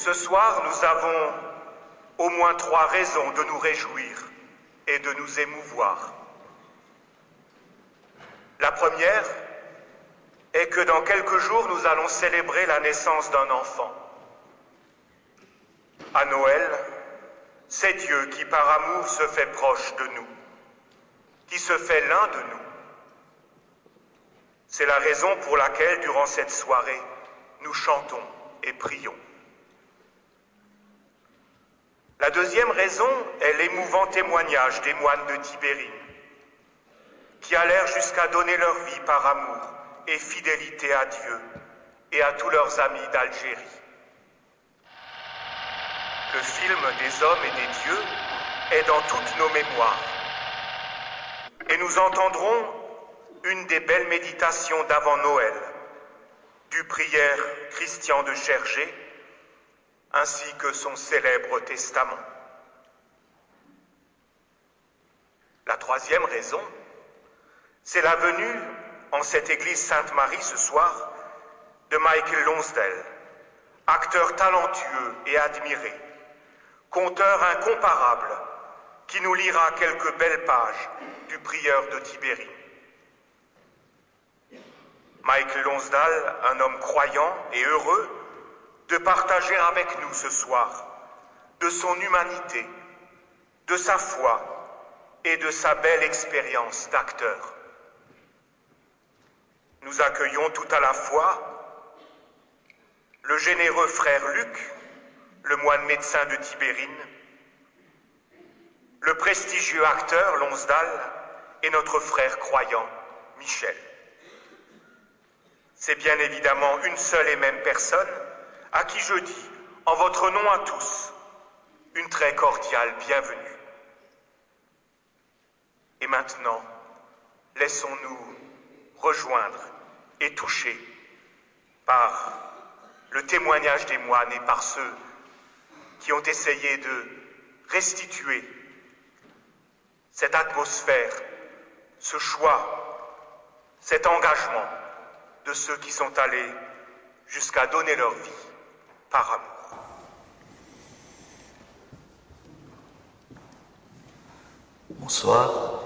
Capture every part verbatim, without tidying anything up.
Ce soir, nous avons au moins trois raisons de nous réjouir et de nous émouvoir. La première est que dans quelques jours, nous allons célébrer la naissance d'un enfant. À Noël, c'est Dieu qui, par amour, se fait proche de nous, qui se fait l'un de nous. C'est la raison pour laquelle, durant cette soirée, nous chantons et prions. La deuxième raison est l'émouvant témoignage des moines de Tibérine, qui allèrent jusqu'à donner leur vie par amour et fidélité à Dieu et à tous leurs amis d'Algérie. Le film des hommes et des dieux est dans toutes nos mémoires. Et nous entendrons une des belles méditations d'avant Noël, du prière Christian de Chergé, ainsi que son célèbre testament. La troisième raison, c'est la venue en cette église Sainte-Marie ce soir de Michael Lonsdale, acteur talentueux et admiré, conteur incomparable, qui nous lira quelques belles pages du prieur de Tibérine. Michael Lonsdale, un homme croyant et heureux de partager avec nous ce soir de son humanité, de sa foi et de sa belle expérience d'acteur. Nous accueillons tout à la fois le généreux frère Luc, le moine médecin de Tibérine, le prestigieux acteur Lonsdale et notre frère croyant Michel. C'est bien évidemment une seule et même personne à qui je dis, en votre nom à tous, une très cordiale bienvenue. Et maintenant, laissons-nous rejoindre et toucher par le témoignage des moines et par ceux qui ont essayé de restituer cette atmosphère, ce choix, cet engagement de ceux qui sont allés jusqu'à donner leur vie par amour. Bonsoir.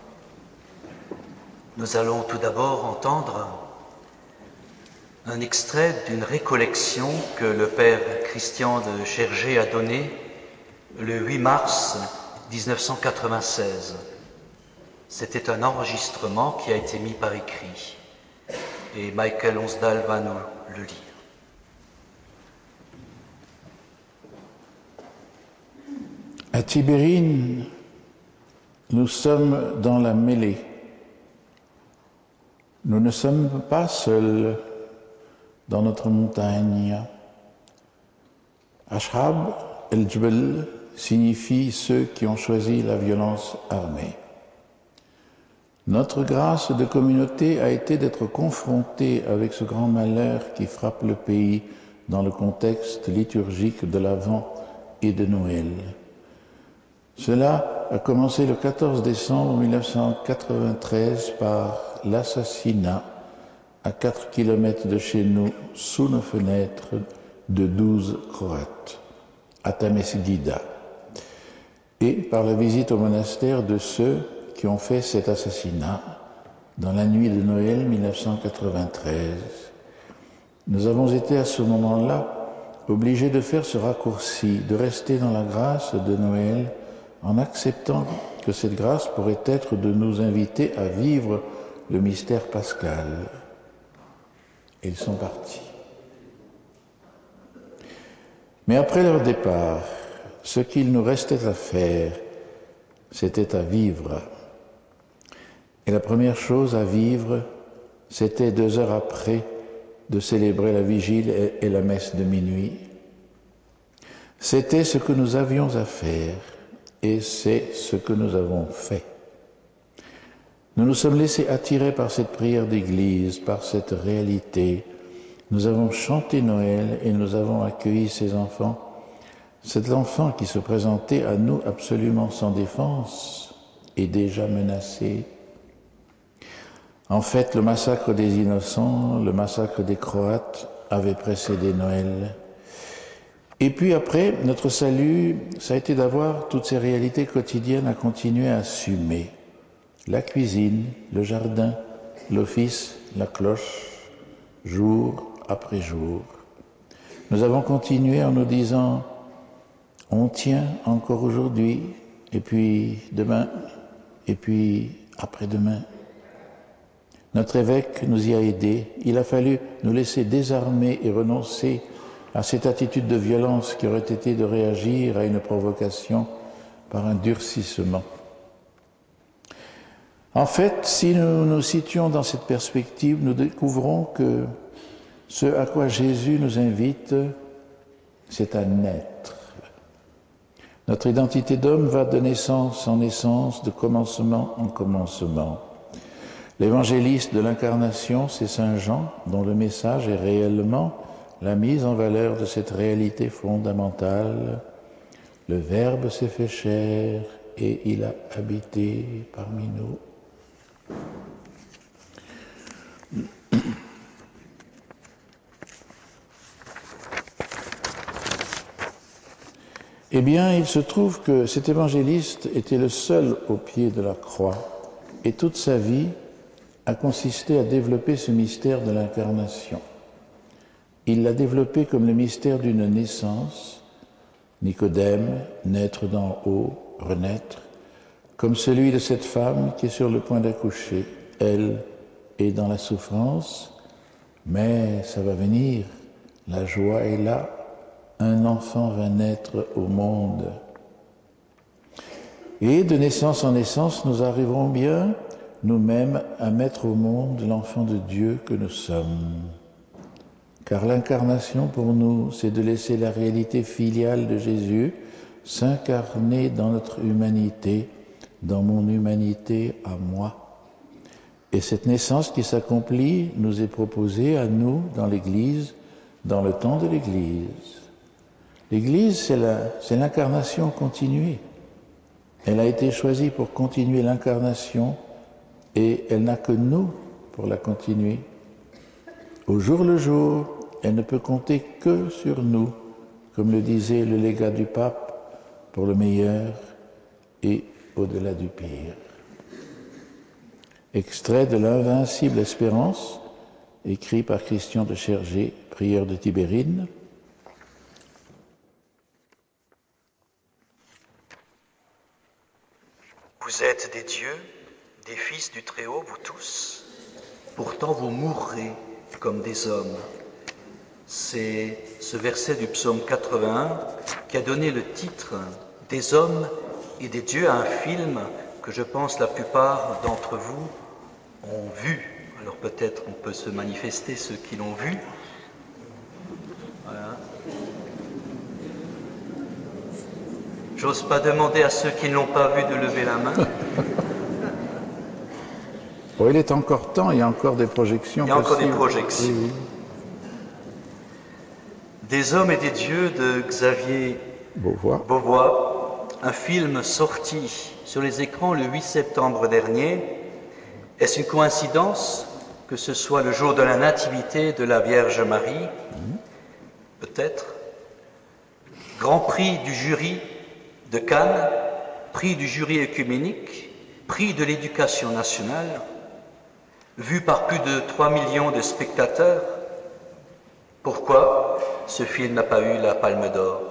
Nous allons tout d'abord entendre un extrait d'une récollection que le père Christian de Chergé a donnée le huit mars mille neuf cent quatre-vingt-seize. C'était un enregistrement qui a été mis par écrit et Michael Lonsdale va nous le lire. À Tibérine, nous sommes dans la mêlée. Nous ne sommes pas seuls dans notre montagne. Ashab el-Jbel signifie ceux qui ont choisi la violence armée. Notre grâce de communauté a été d'être confrontés avec ce grand malheur qui frappe le pays dans le contexte liturgique de l'Avent et de Noël. Cela a commencé le quatorze décembre mille neuf cent quatre-vingt-treize par l'assassinat à quatre kilomètres de chez nous, sous nos fenêtres, de douze Croates, à Tamesgida, et par la visite au monastère de ceux qui ont fait cet assassinat dans la nuit de Noël mille neuf cent quatre-vingt-treize. Nous avons été à ce moment-là obligés de faire ce raccourci, de rester dans la grâce de Noël en acceptant que cette grâce pourrait être de nous inviter à vivre le mystère pascal. Et ils sont partis. Mais après leur départ, ce qu'il nous restait à faire, c'était à vivre. Et la première chose à vivre, c'était deux heures après de célébrer la vigile et la messe de minuit. C'était ce que nous avions à faire, et c'est ce que nous avons fait. Nous nous sommes laissés attirer par cette prière d'église, par cette réalité. Nous avons chanté Noël et nous avons accueilli ces enfants. Cet enfant qui se présentait à nous absolument sans défense est déjà menacé. En fait, le massacre des innocents, le massacre des Croates avait précédé Noël. Et puis après, notre salut, ça a été d'avoir toutes ces réalités quotidiennes à continuer à assumer. La cuisine, le jardin, l'office, la cloche, jour après jour. Nous avons continué en nous disant, on tient encore aujourd'hui, et puis demain, et puis après-demain. Notre évêque nous y a aidés. Il a fallu nous laisser désarmer et renoncer à cette attitude de violence qui aurait été de réagir à une provocation par un durcissement. En fait, si nous nous situons dans cette perspective, nous découvrons que ce à quoi Jésus nous invite, c'est à naître. Notre identité d'homme va de naissance en naissance, de commencement en commencement. L'évangéliste de l'incarnation, c'est Saint Jean, dont le message est réellement la mise en valeur de cette réalité fondamentale. Le Verbe s'est fait chair et il a habité parmi nous. Eh bien, il se trouve que cet évangéliste était le seul au pied de la croix et toute sa vie a consisté à développer ce mystère de l'incarnation. Il l'a développé comme le mystère d'une naissance, Nicodème, naître d'en haut, renaître, comme celui de cette femme qui est sur le point d'accoucher. Elle est dans la souffrance, mais ça va venir, la joie est là, un enfant va naître au monde. Et de naissance en naissance, nous arriverons bien, nous-mêmes, à mettre au monde l'enfant de Dieu que nous sommes. Car l'incarnation pour nous, c'est de laisser la réalité filiale de Jésus s'incarner dans notre humanité, dans mon humanité à moi. Et cette naissance qui s'accomplit nous est proposée à nous dans l'Église, dans le temps de l'Église. L'Église, c'est la, c'est l'incarnation continuée. Elle a été choisie pour continuer l'incarnation et elle n'a que nous pour la continuer. Au jour le jour, elle ne peut compter que sur nous, comme le disait le légat du pape, pour le meilleur et au-delà du pire. Extrait de l'Invincible Espérance, écrit par Christian de Chergé, prieur de Tibérine. Vous êtes des dieux, des fils du Très-Haut, vous tous. Pourtant vous mourrez comme des hommes. C'est ce verset du psaume quatre-vingt-un qui a donné le titre des hommes et des dieux à un film que je pense la plupart d'entre vous ont vu. Alors peut-être on peut se manifester ceux qui l'ont vu. Voilà. J'ose pas demander à ceux qui ne l'ont pas vu de lever la main. Bon, il est encore temps, il y a encore des projections. Il y a encore possibles. des projections. Oui, oui. Des hommes et des dieux de Xavier Beauvois. Beauvois, un film sorti sur les écrans le huit septembre dernier. Est-ce une coïncidence que ce soit le jour de la nativité de la Vierge Marie? Mmh. Peut-être. Grand prix du jury de Cannes, prix du jury œcuménique, prix de l'éducation nationale, vu par plus de trois millions de spectateurs. Pourquoi ce film n'a pas eu la Palme d'Or?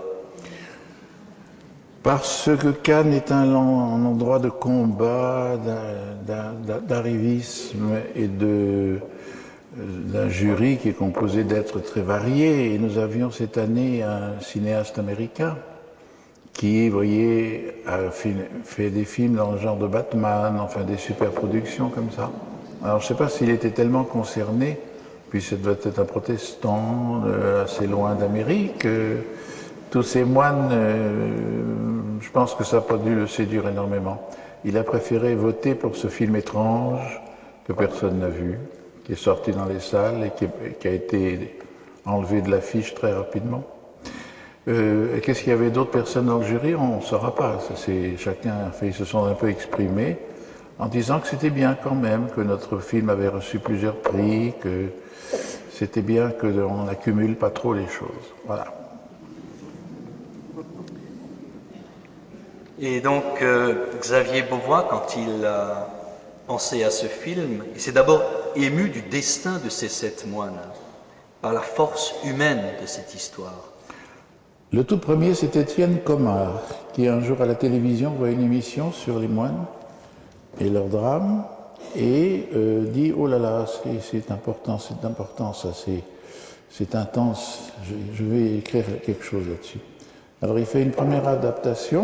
Parce que Cannes est un, un endroit de combat, d'arrivisme et de, d'un jury qui est composé d'êtres très variés. Et nous avions cette année un cinéaste américain qui, vous voyez, a fait des films dans le genre de Batman, enfin des super-productions comme ça. Alors je ne sais pas s'il était tellement concerné, puis ça devait être un protestant euh, assez loin d'Amérique. Euh, tous ces moines, euh, je pense que ça n'a pas dû le séduire énormément. Il a préféré voter pour ce film étrange que personne n'a vu, qui est sorti dans les salles et qui, qui a été enlevé de l'affiche très rapidement. Euh, Qu'est-ce qu'il y avait d'autres personnes dans le jury? On ne saura pas. Ça, c'est, chacun a fait, ils se sont un peu exprimés en disant que c'était bien quand même, que notre film avait reçu plusieurs prix, que c'était bien qu'on n'accumule pas trop les choses. Voilà. Et donc, euh, Xavier Beauvois, quand il a pensé à ce film, il s'est d'abord ému du destin de ces sept moines, par la force humaine de cette histoire. Le tout premier, c'est Étienne Comard, qui un jour à la télévision voit une émission sur les moines et leur drame, et euh, dit « Oh là là, c'est important, c'est important, ça, c'est intense, je, je vais écrire quelque chose là-dessus. » Alors il fait une première adaptation,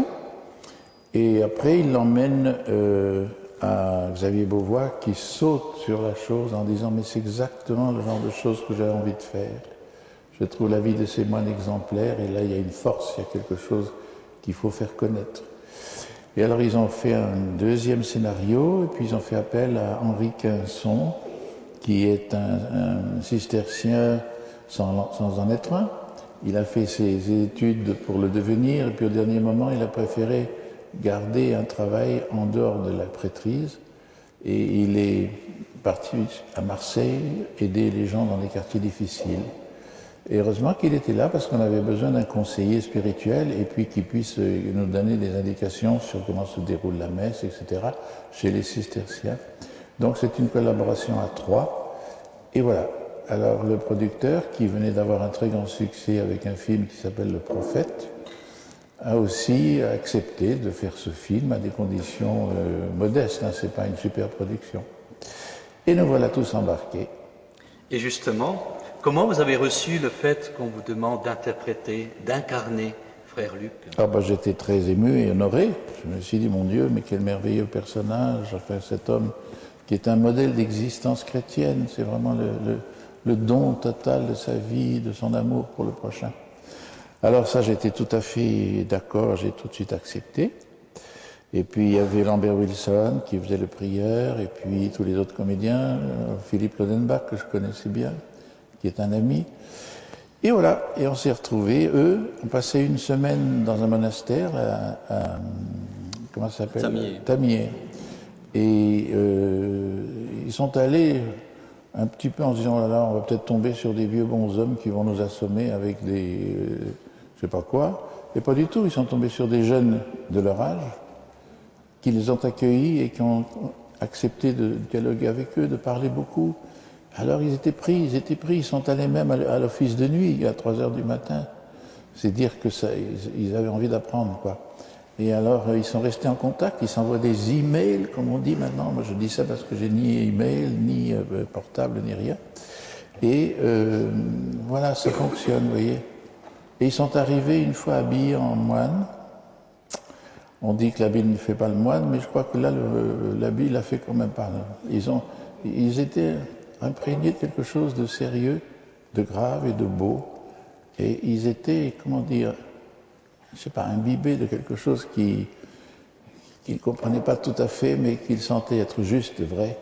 et après il l'emmène euh, à Xavier Beauvois, qui saute sur la chose en disant « Mais c'est exactement le genre de choses que j'avais envie de faire. Je trouve la vie de ces moines exemplaire, et là il y a une force, il y a quelque chose qu'il faut faire connaître. » Et alors ils ont fait un deuxième scénario, et puis ils ont fait appel à Henri Quinson, qui est un, un cistercien sans, sans en être un. Il a fait ses études pour le devenir, et puis au dernier moment, il a préféré garder un travail en dehors de la prêtrise. Et il est parti à Marseille aider les gens dans les quartiers difficiles. Et heureusement qu'il était là, parce qu'on avait besoin d'un conseiller spirituel, et puis qu'il puisse nous donner des indications sur comment se déroule la messe, et cetera, chez les cisterciens. Donc c'est une collaboration à trois. Et voilà. Alors le producteur, qui venait d'avoir un très grand succès avec un film qui s'appelle Le Prophète, a aussi accepté de faire ce film à des conditions euh, modestes, hein, c'est pas une super production. Et nous voilà tous embarqués. Et justement, comment vous avez reçu le fait qu'on vous demande d'interpréter, d'incarner Frère Luc? Ah bah, j'étais très ému et honoré. Je me suis dit, mon Dieu, mais quel merveilleux personnage, enfin, cet homme qui est un modèle d'existence chrétienne, c'est vraiment le, le, le don total de sa vie, de son amour pour le prochain. Alors ça, j'étais tout à fait d'accord, j'ai tout de suite accepté. Et puis il y avait Lambert Wilson qui faisait le prieur, et puis tous les autres comédiens, Philippe Lodenbach que je connaissais bien, qui est un ami. Et voilà, et on s'est retrouvés, eux, on passait une semaine dans un monastère à, à comment ça s'appelle? Tamier. Tamier. Et euh, ils sont allés un petit peu en se disant, oh là là, on va peut-être tomber sur des vieux bonshommes qui vont nous assommer avec des, euh, je sais pas quoi. Et pas du tout, ils sont tombés sur des jeunes de leur âge, qui les ont accueillis et qui ont accepté de dialoguer avec eux, de parler beaucoup. Alors ils étaient pris, ils étaient pris, ils sont allés même à l'office de nuit à trois heures du matin. C'est dire que ça, ils avaient envie d'apprendre, quoi. Et alors ils sont restés en contact, ils s'envoient des emails, comme on dit maintenant. Moi je dis ça parce que j'ai ni email, ni euh, portable, ni rien. Et euh, voilà, ça fonctionne, vous voyez. Et ils sont arrivés une fois habillés en moine. On dit que l'habit ne fait pas le moine, mais je crois que là, l'habit l'a fait quand même pas. Ils, ont, ils étaient imprégnés de quelque chose de sérieux, de grave et de beau. Et ils étaient, comment dire, je sais pas, imbibés de quelque chose qui, qu'ils ne comprenaient pas tout à fait, mais qu'ils sentaient être juste, vrai.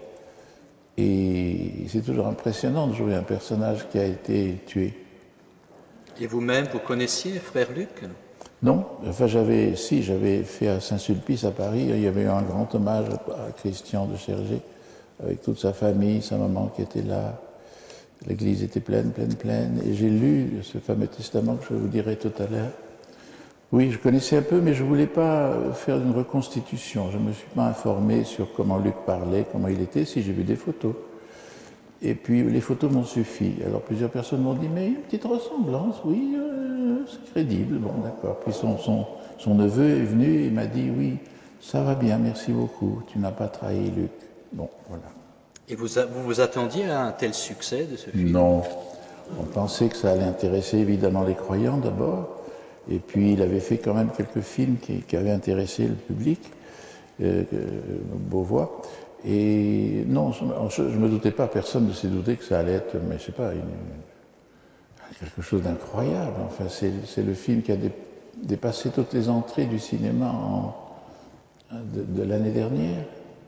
Et c'est toujours impressionnant de jouer un personnage qui a été tué. Et vous-même, vous connaissiez Frère Luc? Non, enfin j'avais, si, j'avais fait à Saint-Sulpice à Paris, il y avait eu un grand hommage à Christian de Chergé, avec toute sa famille, sa maman qui était là. L'église était pleine, pleine, pleine. Et j'ai lu ce fameux testament que je vous dirai tout à l'heure. Oui, je connaissais un peu, mais je ne voulais pas faire une reconstitution. Je ne me suis pas informé sur comment Luc parlait, comment il était, si j'ai vu des photos. Et puis les photos m'ont suffi. Alors plusieurs personnes m'ont dit, mais une petite ressemblance, oui, euh, c'est crédible. Bon, d'accord. Puis son, son, son neveu est venu et m'a dit, oui, ça va bien, merci beaucoup, tu n'as pas trahi Luc. Bon, voilà. Et vous vous, vous attendiez à un tel succès de ce film? Non. On pensait que ça allait intéresser évidemment les croyants d'abord. Et puis il avait fait quand même quelques films qui, qui avaient intéressé le public, euh, Beauvois. Et non, je ne me doutais pas, personne ne s'est douté que ça allait être, mais je sais pas, une, quelque chose d'incroyable. Enfin, c'est le film qui a dé, dépassé toutes les entrées du cinéma en, de, de l'année dernière.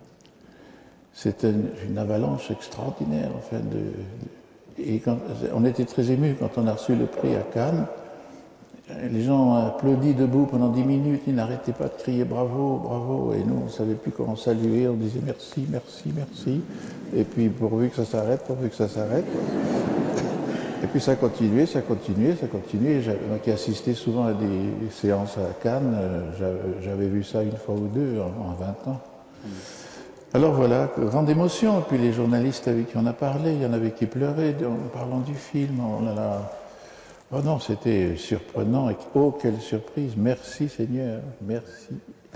C'était une, une avalanche extraordinaire. Enfin, de, de, et quand, on était très émus quand on a reçu le prix à Cannes. Les gens ont applaudi debout pendant dix minutes, ils n'arrêtaient pas de crier bravo, bravo, et nous on ne savait plus comment saluer, on disait merci, merci, merci, et puis pourvu que ça s'arrête, pourvu que ça s'arrête. Et puis ça continuait, ça continuait, ça continuait. Moi qui assistais souvent à des séances à Cannes, j'avais vu ça une fois ou deux en vingt ans. Alors voilà, grande émotion. Et puis les journalistes avec qui on a parlé, il y en avait qui pleuraient en parlant du film. Oh là là. Oh non, c'était surprenant. Et oh, quelle surprise. Merci Seigneur, merci.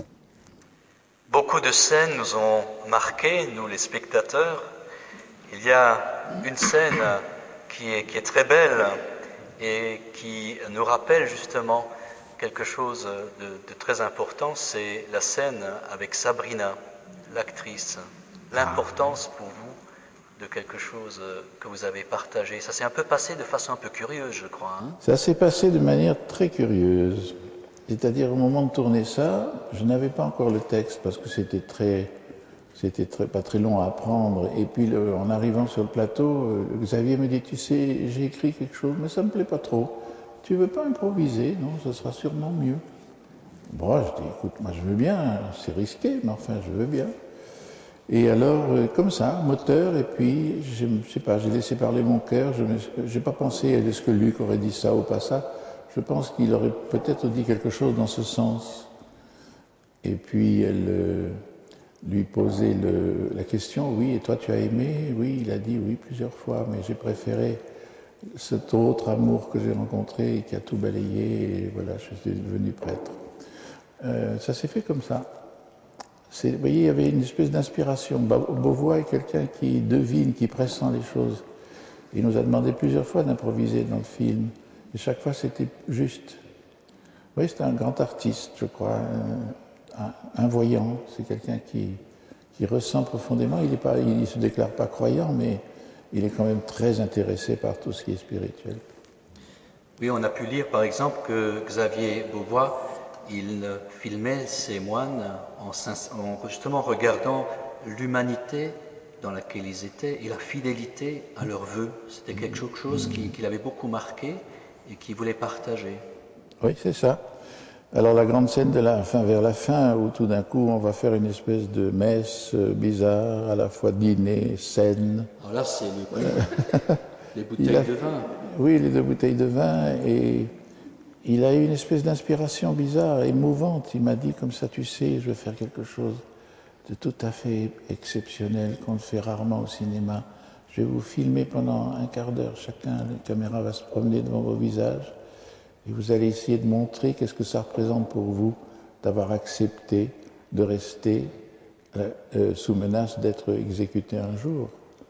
Beaucoup de scènes nous ont marqués, nous les spectateurs. Il y a une scène qui est, qui est très belle et qui nous rappelle justement quelque chose de, de très important, c'est la scène avec Sabrina, l'actrice. L'importance pour vous de quelque chose que vous avez partagé. Ça s'est un peu passé de façon un peu curieuse, je crois. Hein? Ça s'est passé de manière très curieuse. C'est-à-dire, au moment de tourner ça, je n'avais pas encore le texte parce que c'était très, c'était très, pas très long à apprendre. Et puis, le, en arrivant sur le plateau, Xavier me dit, tu sais, j'ai écrit quelque chose, mais ça me plaît pas trop. Tu veux pas improviser? Non, ce sera sûrement mieux. Bon, je dis, écoute, moi je veux bien, c'est risqué, mais enfin, je veux bien. Et alors, comme ça, moteur, et puis, je ne sais pas, j'ai laissé parler mon cœur, je n'ai pas pensé, est-ce que Luc aurait dit ça ou pas ça? Je pense qu'il aurait peut-être dit quelque chose dans ce sens. Et puis, elle euh, lui posait le, la question, oui, et toi tu as aimé? Oui, il a dit oui plusieurs fois, mais j'ai préféré cet autre amour que j'ai rencontré et qui a tout balayé, et voilà, je suis devenu prêtre. Euh, ça s'est fait comme ça. Vous voyez, il y avait une espèce d'inspiration. Beauvois est quelqu'un qui devine, qui pressent les choses. Il nous a demandé plusieurs fois d'improviser dans le film. Et chaque fois, c'était juste. Oui, c'est un grand artiste, je crois, un, un voyant. C'est quelqu'un qui, qui ressent profondément. Il ne se déclare pas croyant, mais il est quand même très intéressé par tout ce qui est spirituel. Oui, on a pu lire, par exemple, que Xavier Beauvois, il filmait ses moines en, en justement regardant l'humanité dans laquelle ils étaient et la fidélité à leurs vœux. C'était quelque chose qui, qui l'avait beaucoup marqué et qu'il voulait partager. Oui, c'est ça. Alors la grande scène de la fin, vers la fin, où tout d'un coup on va faire une espèce de messe bizarre, à la fois dîner, scène. Alors là, c'est le... les bouteilles a... de vin. Oui, les deux bouteilles de vin. Et il a eu une espèce d'inspiration bizarre, émouvante. Il m'a dit comme ça, tu sais, je vais faire quelque chose de tout à fait exceptionnel qu'on fait rarement au cinéma. Je vais vous filmer pendant un quart d'heure. Chacun, la caméra va se promener devant vos visages. Et vous allez essayer de montrer qu'est-ce que ça représente pour vous d'avoir accepté de rester euh, sous menace d'être exécuté un jour.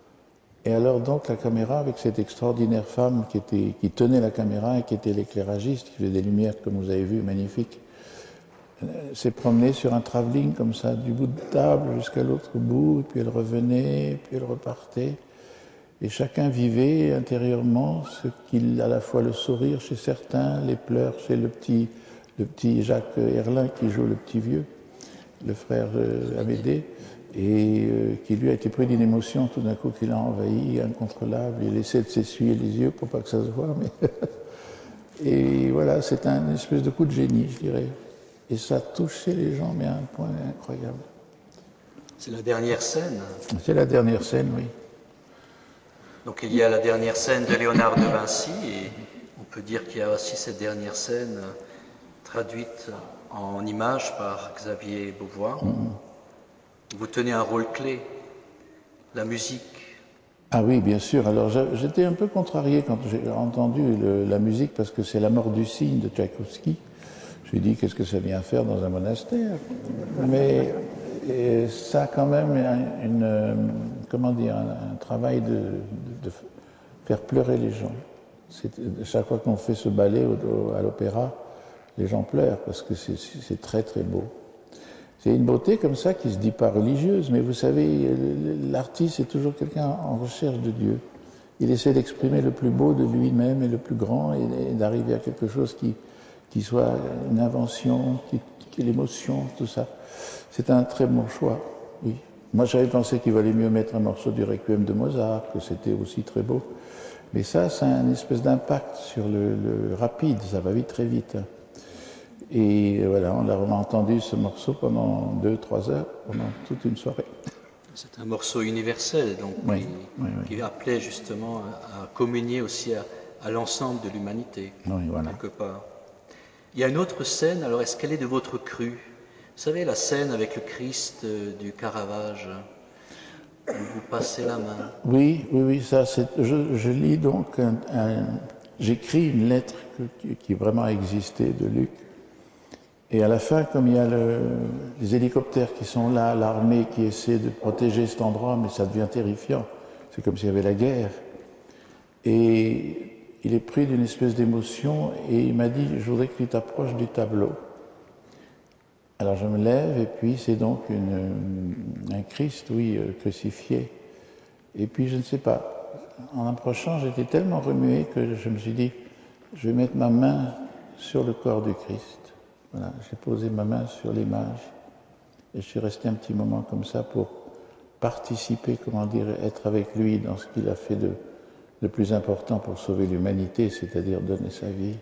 Et alors donc la caméra, avec cette extraordinaire femme qui, était, qui tenait la caméra et qui était l'éclairagiste, qui faisait des lumières comme vous avez vu, magnifiques, euh, s'est promenée sur un travelling comme ça, du bout de table jusqu'à l'autre bout, et puis elle revenait, et puis elle repartait. Et chacun vivait intérieurement ce qu'il, à la fois le sourire chez certains, les pleurs chez le petit, le petit Jacques Herlin qui joue le petit vieux, le frère Amédée, et euh, qui lui a été pris d'une émotion tout d'un coup qui l'a envahi, incontrôlable. Il essaie de s'essuyer les yeux pour pas que ça se voie, mais et voilà, c'est un espèce de coup de génie, je dirais. Et ça a touché les gens, mais à un point incroyable. C'est la dernière scène. C'est la dernière scène, oui. Donc il y a la dernière scène de Léonard de Vinci, et on peut dire qu'il y a aussi cette dernière scène traduite en images par Xavier Beauvois. Mm-hmm. Vous tenez un rôle clé, la musique. Ah oui, bien sûr. Alors j'étais un peu contrarié quand j'ai entendu le, la musique, parce que c'est La mort du cygne de Tchaïkovski. Je me suis dit, qu'est-ce que ça vient faire dans un monastère? Mais et ça a quand même une, une comment dire, un, un travail de, de, de faire pleurer les gens. Chaque fois qu'on fait ce ballet au, au, à l'opéra, les gens pleurent parce que c'est très très beau. C'est une beauté comme ça qui ne se dit pas religieuse, mais vous savez, l'artiste est toujours quelqu'un en recherche de Dieu. Il essaie d'exprimer le plus beau de lui-même et le plus grand, et, et d'arriver à quelque chose qui, qui soit une invention, qui, qui est l'émotion, tout ça. C'est un très bon choix, oui. Moi, j'avais pensé qu'il valait mieux mettre un morceau du Requiem de Mozart, que c'était aussi très beau. Mais ça, ça a une espèce d'impact sur le, le rapide, ça va vite, très vite. Et voilà, on a vraiment entendu ce morceau pendant deux, trois heures, pendant toute une soirée. C'est un morceau universel, donc, oui, qui, oui, oui. qui appelait justement à, à communier aussi à, à l'ensemble de l'humanité, Oui, voilà. quelque part. Il y a une autre scène, alors est-ce qu'elle est de votre cru? Vous savez, la scène avec le Christ euh, du Caravage, où vous passez la main. Oui, oui, oui, ça, c'est, je, je lis donc, un, un, j'écris une lettre que, qui vraiment existait de Luc. Et à la fin, comme il y a le, les hélicoptères qui sont là, l'armée qui essaie de protéger cet endroit, mais ça devient terrifiant. C'est comme s'il y avait la guerre. Et il est pris d'une espèce d'émotion et il m'a dit, je voudrais que tu t'approches du tableau. Alors je me lève et puis c'est donc une, un Christ, oui, crucifié. Et puis je ne sais pas, en approchant, j'étais tellement remué que je me suis dit, je vais mettre ma main sur le corps du Christ. Voilà, j'ai posé ma main sur l'image et je suis resté un petit moment comme ça pour participer, comment dire, être avec lui dans ce qu'il a fait de, de plus important pour sauver l'humanité, c'est-à-dire donner sa vie.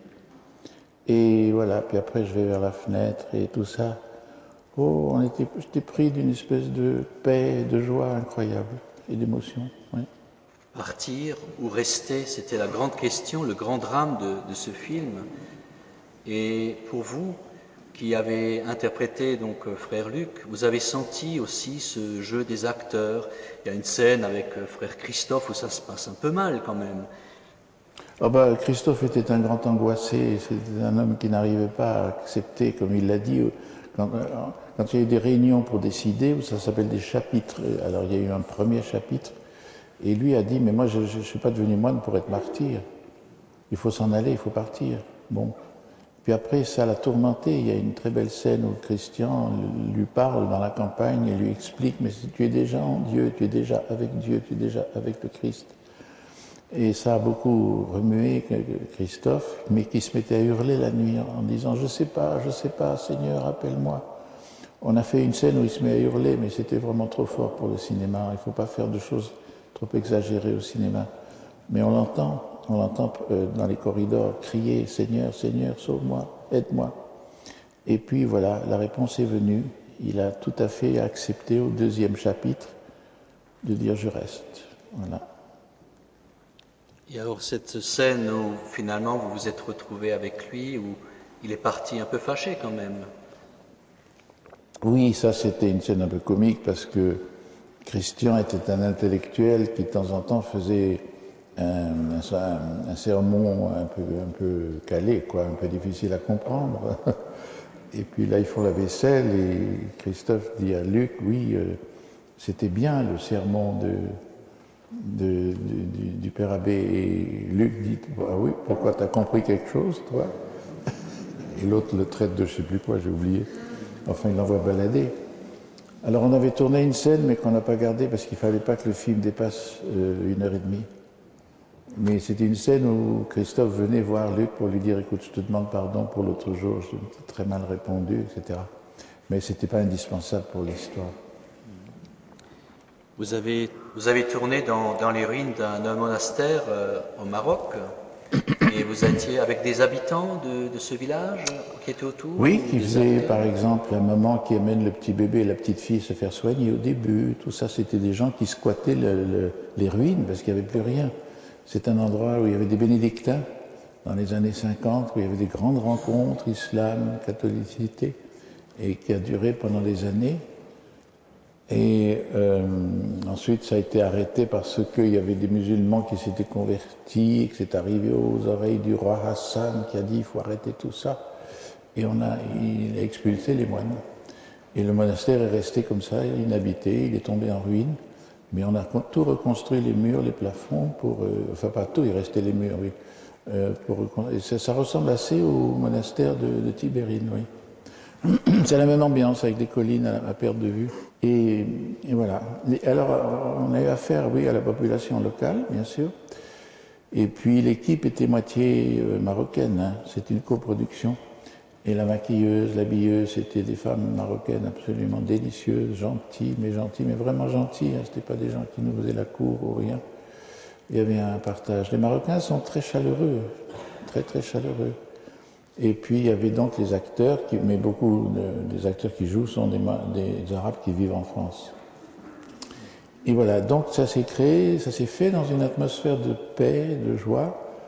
Et voilà, puis après je vais vers la fenêtre et tout ça. Oh, on était, j'étais pris d'une espèce de paix, de joie incroyable et d'émotion. Oui. Partir ou rester, c'était la grande question, le grand drame de, de ce film. Et pour vous, qui avez interprété donc Frère Luc, vous avez senti aussi ce jeu des acteurs. Il y a une scène avec Frère Christophe où ça se passe un peu mal quand même. Oh bah, Christophe était un grand angoissé, c'était un homme qui n'arrivait pas à accepter, comme il l'a dit, quand, quand il y a eu des réunions pour décider, ça s'appelle des chapitres, alors il y a eu un premier chapitre, et lui a dit, mais moi je ne suis pas devenu moine pour être martyr, il faut s'en aller, il faut partir. Bon. Puis après, ça l'a tourmenté, il y a une très belle scène où Christian lui parle dans la campagne et lui explique, mais si tu es déjà en Dieu, tu es déjà avec Dieu, tu es déjà avec le Christ. Et ça a beaucoup remué Christophe, mais qui se mettait à hurler la nuit en disant « Je sais pas, je sais pas, Seigneur, appelle-moi ». On a fait une scène où il se met à hurler, mais c'était vraiment trop fort pour le cinéma. Il ne faut pas faire de choses trop exagérées au cinéma. Mais on l'entend, on l'entend dans les corridors crier « Seigneur, Seigneur, sauve-moi, aide-moi ». Et puis voilà, la réponse est venue. Il a tout à fait accepté au deuxième chapitre de dire « Je reste ». Voilà. Et alors cette scène où finalement vous vous êtes retrouvé avec lui, où il est parti un peu fâché quand même. Oui, ça c'était une scène un peu comique parce que Christian était un intellectuel qui de temps en temps faisait un, un, un sermon un peu, un peu calé, quoi, un peu difficile à comprendre. Et puis là ils font la vaisselle et Christophe dit à Luc, oui, euh, c'était bien le sermon de... De, de, du, du Père Abbé. Et Luc dit, ah oui, pourquoi t'as compris quelque chose, toi? Et l'autre le traite de je sais plus quoi, j'ai oublié. Enfin, il l'envoie balader. Alors on avait tourné une scène, mais qu'on n'a pas gardée parce qu'il ne fallait pas que le film dépasse euh, une heure et demie. Mais c'était une scène où Christophe venait voir Luc pour lui dire, écoute, je te demande pardon pour l'autre jour, je t'ai très mal répondu, et cetera. Mais ce n'était pas indispensable pour l'histoire. Vous avez, vous avez tourné dans, dans les ruines d'un monastère euh, au Maroc et vous étiez avec des habitants de, de ce village qui étaient autour? Oui, qui faisaient par exemple la maman qui amène le petit bébé et la petite fille se faire soigner au début. Tout ça, c'était des gens qui squattaient le, le, les ruines parce qu'il n'y avait plus rien. C'est un endroit où il y avait des bénédictins dans les années cinquante, où il y avait des grandes rencontres, islam, catholicité, et qui a duré pendant des années. Et euh, ensuite, ça a été arrêté parce qu'il y avait des musulmans qui s'étaient convertis, et que c'est arrivé aux oreilles du roi Hassan qui a dit il faut arrêter tout ça. Et on a, il a expulsé les moines. Et le monastère est resté comme ça, inhabité, il est tombé en ruine. Mais on a tout reconstruit, les murs, les plafonds, pour, euh, enfin pas tout, il restait les murs, oui. Euh, pour, et ça, ça ressemble assez au monastère de, de Tibérine, oui. C'est la même ambiance avec des collines à, à perte de vue. Et, et voilà. Et alors, on a eu affaire, oui, à la population locale, bien sûr. Et puis, l'équipe était moitié euh, marocaine. Hein. C'était une coproduction. Et la maquilleuse, l'habilleuse, c'était des femmes marocaines absolument délicieuses, gentilles, mais gentilles, mais vraiment gentilles. Hein. C'était pas des gens qui nous faisaient la cour ou rien. Il y avait un partage. Les Marocains sont très chaleureux, très, très chaleureux. Et puis il y avait donc les acteurs, qui, mais beaucoup de, des acteurs qui jouent sont des, des Arabes qui vivent en France. Et voilà, donc ça s'est créé, ça s'est fait dans une atmosphère de paix, de joie.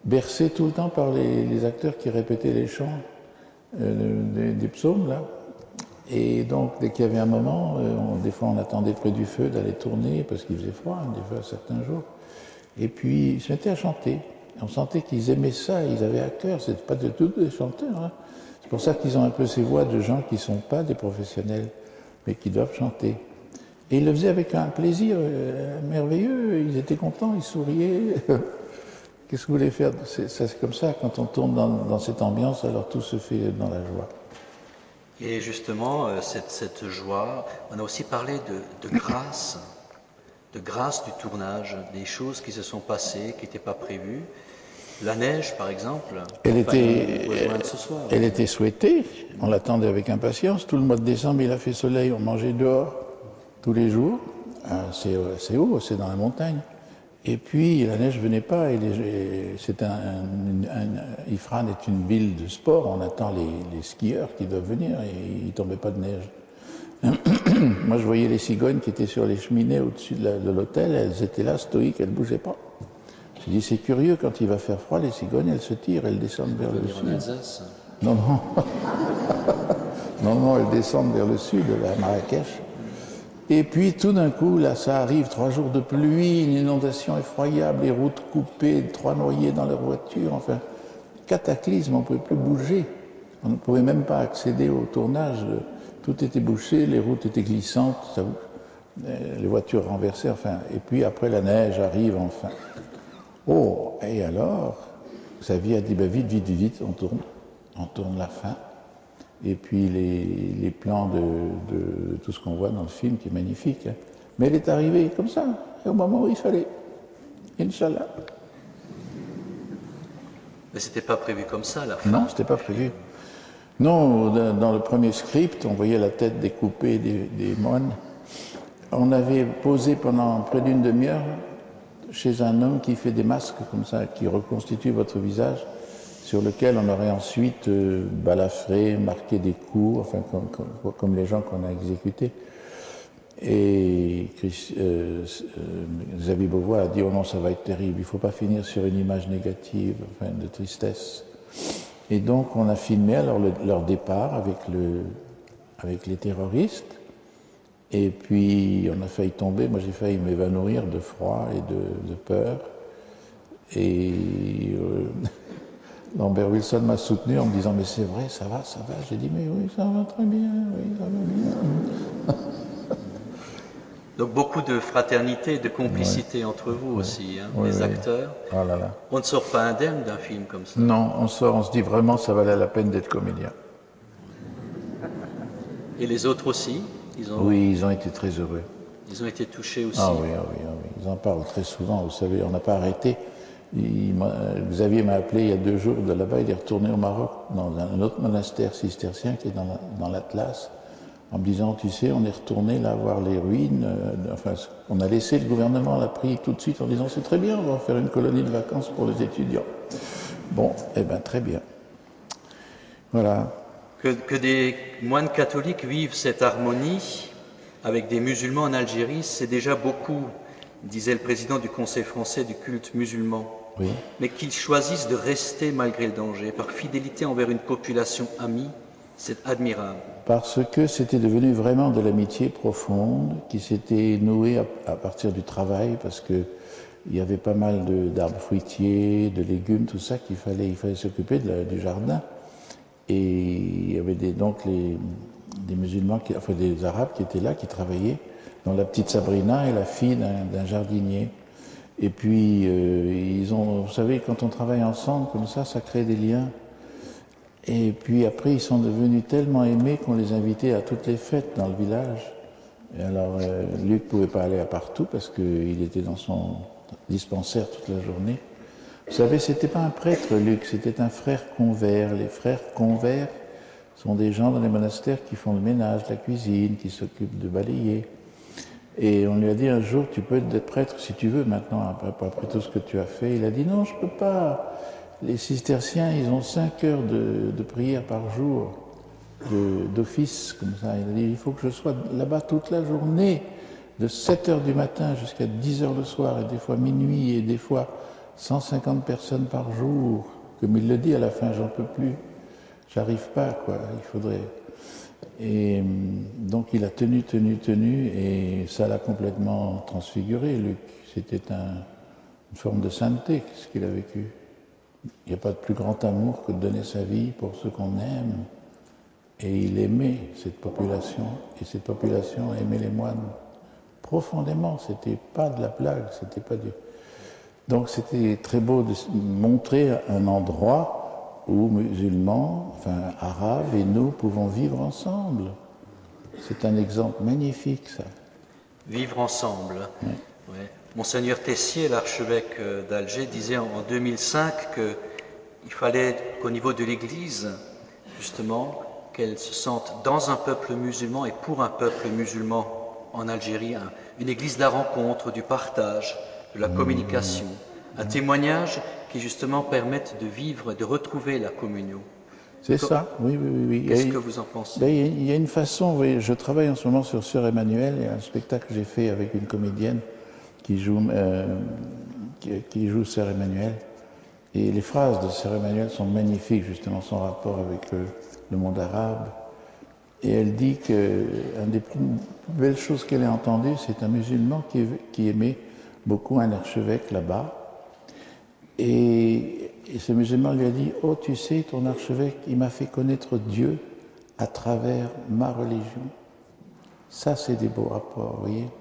bercé tout le temps par les, les acteurs qui répétaient les chants euh, des, des psaumes, là. Et donc, dès qu'il y avait un moment, euh, on, des fois on attendait près du feu d'aller tourner, parce qu'il faisait froid, des fois certains jours. Et puis, ils se mettaient à chanter. On sentait qu'ils aimaient ça, ils avaient à cœur, c'est pas de tout des chanteurs. Hein. C'est pour ça qu'ils ont un peu ces voix de gens qui ne sont pas des professionnels, mais qui doivent chanter. Et ils le faisaient avec un plaisir euh, merveilleux, ils étaient contents, ils souriaient. Qu'est-ce que vous voulez faire? C'est, c'est comme ça, quand on tourne dans, dans cette ambiance, alors tout se fait dans la joie. Et justement, euh, cette, cette joie, on a aussi parlé de, de grâce, de grâce du tournage, des choses qui se sont passées, qui n'étaient pas prévues. La neige, par exemple, elle, enfin, était, elle, ce soir, elle était souhaitée, on l'attendait avec impatience. Tout le mois de décembre, il a fait soleil, on mangeait dehors tous les jours. C'est, c'est haut, c'est dans la montagne. Et puis la neige venait pas. Et les, c'est un, un, un, Ifrane est une ville de sport. On attend les, les skieurs qui doivent venir et il tombait pas de neige. Moi, je voyais les cigognes qui étaient sur les cheminées au-dessus de, la, de l'hôtel. Elles étaient là, stoïques, elles bougeaient pas. Je dis, c'est curieux, quand il va faire froid, les cigognes, elles se tirent, elles descendent vers le sud. Alsace. Non, non. non, non, elles descendent vers le sud, à Marrakech. Et puis, tout d'un coup, là, ça arrive, trois jours de pluie, une inondation effroyable, les routes coupées, trois noyés dans leur voiture, enfin, cataclysme, on ne pouvait plus bouger. On ne pouvait même pas accéder au tournage. Tout était bouché, les routes étaient glissantes, ça, les voitures renversées, enfin. Et puis, après, la neige arrive, enfin. Oh, et alors, Xavier a dit, bah, vite, vite, vite, on tourne, on tourne la fin. Et puis les, les plans de, de, de tout ce qu'on voit dans le film, qui est magnifique. Hein. Mais elle est arrivée comme ça, au moment où il fallait. Inch'Allah. Mais c'était pas prévu comme ça, la fin. Non, c'était pas prévu. Non, dans le premier script, on voyait la tête découpée des, des moines. On avait posé pendant près d'une demi-heure chez un homme qui fait des masques comme ça, qui reconstitue votre visage, sur lequel on aurait ensuite euh, balafré, marqué des coups, enfin comme, comme, comme les gens qu'on a exécutés. Et Chris, euh, euh, Xavier Beauvois a dit, oh non, ça va être terrible, il ne faut pas finir sur une image négative, enfin de tristesse. Et donc on a filmé alors le, leur départ avec, le, avec les terroristes. Et puis, on a failli tomber. Moi, j'ai failli m'évanouir de froid et de, de peur. Et euh, Lambert Wilson m'a soutenu en me disant, mais c'est vrai, ça va, ça va. J'ai dit, mais oui, ça va très bien, oui, ça va bien. Donc, beaucoup de fraternité et de complicité ouais. entre vous ouais. aussi, hein, ouais, les ouais. acteurs. Oh là là. On ne sort pas indemne d'un film comme ça. Non, on sort, on se dit vraiment, ça valait la peine d'être comédien. Et les autres aussi? Ils ont... Oui, ils ont été très heureux. Ils ont été touchés aussi. Ah oui, ah oui, ah oui. Ils en parlent très souvent, vous savez, on n'a pas arrêté. Il m'a, Xavier m'a appelé il y a deux jours de là-bas, il est retourné au Maroc, dans un autre monastère cistercien qui est dans, la, dans l'Atlas, en me disant, tu sais, on est retourné là voir les ruines, euh, enfin, on a laissé, le gouvernement l'a pris tout de suite en disant, c'est très bien, on va faire une colonie de vacances pour les étudiants. Bon, eh bien, très bien. Voilà. Que, que des moines catholiques vivent cette harmonie avec des musulmans en Algérie, c'est déjà beaucoup, disait le président du Conseil français du culte musulman. Oui. Mais qu'ils choisissent de rester malgré le danger, par fidélité envers une population amie, c'est admirable. Parce que c'était devenu vraiment de l'amitié profonde qui s'était nouée à, à partir du travail, parce que il y avait pas mal de, d'arbres fruitiers, de légumes, tout ça qu'il fallait, il fallait s'occuper de la, du jardin. Et il y avait des, donc les, des musulmans, qui, enfin des arabes qui étaient là, qui travaillaient, dont la petite Sabrina est la fille d'un, d'un jardinier. Et puis, euh, ils ont, vous savez, quand on travaille ensemble comme ça, ça crée des liens. Et puis après, ils sont devenus tellement aimés qu'on les invitait à toutes les fêtes dans le village. Et alors, euh, Luc ne pouvait pas aller à partout parce qu'il était dans son dispensaire toute la journée. Vous savez, c'était pas un prêtre, Luc, c'était un frère convers. Les frères convers sont des gens dans les monastères qui font le ménage, la cuisine, qui s'occupent de balayer. Et on lui a dit un jour, tu peux être prêtre si tu veux maintenant, après, après tout ce que tu as fait. Il a dit non, je peux pas. Les cisterciens, ils ont cinq heures de, de prière par jour, de, d'office, comme ça. Il a dit, il faut que je sois là-bas toute la journée, de sept heures du matin jusqu'à dix heures le soir, et des fois minuit, et des fois cent cinquante personnes par jour. Comme il le dit à la fin, j'en peux plus. J'arrive pas, quoi. Il faudrait. Et donc il a tenu, tenu, tenu, et ça l'a complètement transfiguré, Luc. C'était un, une forme de sainteté, ce qu'il a vécu. Il n'y a pas de plus grand amour que de donner sa vie pour ceux qu'on aime. Et il aimait cette population, et cette population aimait les moines profondément. C'était pas de la blague, c'était pas du. Donc c'était très beau de montrer un endroit où musulmans, enfin arabes et nous pouvons vivre ensemble. C'est un exemple magnifique, ça. Vivre ensemble. Oui. Ouais. Monseigneur Tessier, l'archevêque d'Alger, disait en deux mille cinq qu'il fallait qu'au niveau de l'Église, justement, qu'elle se sente dans un peuple musulman et pour un peuple musulman en Algérie, un, une Église de la rencontre, du partage, de la communication, un témoignage qui justement permette de vivre, de retrouver la communion. C'est ça, oui, oui, oui. oui. Qu'est-ce que vous en pensez? Ben, il y a une façon, oui, je travaille en ce moment sur Sœur Emmanuel, il y a un spectacle que j'ai fait avec une comédienne qui joue, euh, qui, qui joue Sœur Emmanuel. Et les phrases de Sœur Emmanuel sont magnifiques, justement, son rapport avec le, le monde arabe. Et elle dit qu'une des plus belles choses qu'elle ait entendues, c'est un musulman qui, qui aimait beaucoup un archevêque là-bas. Et, et ce musulman lui a dit « Oh, tu sais, ton archevêque, il m'a fait connaître Dieu à travers ma religion. » Ça, c'est des beaux rapports, vous voyez.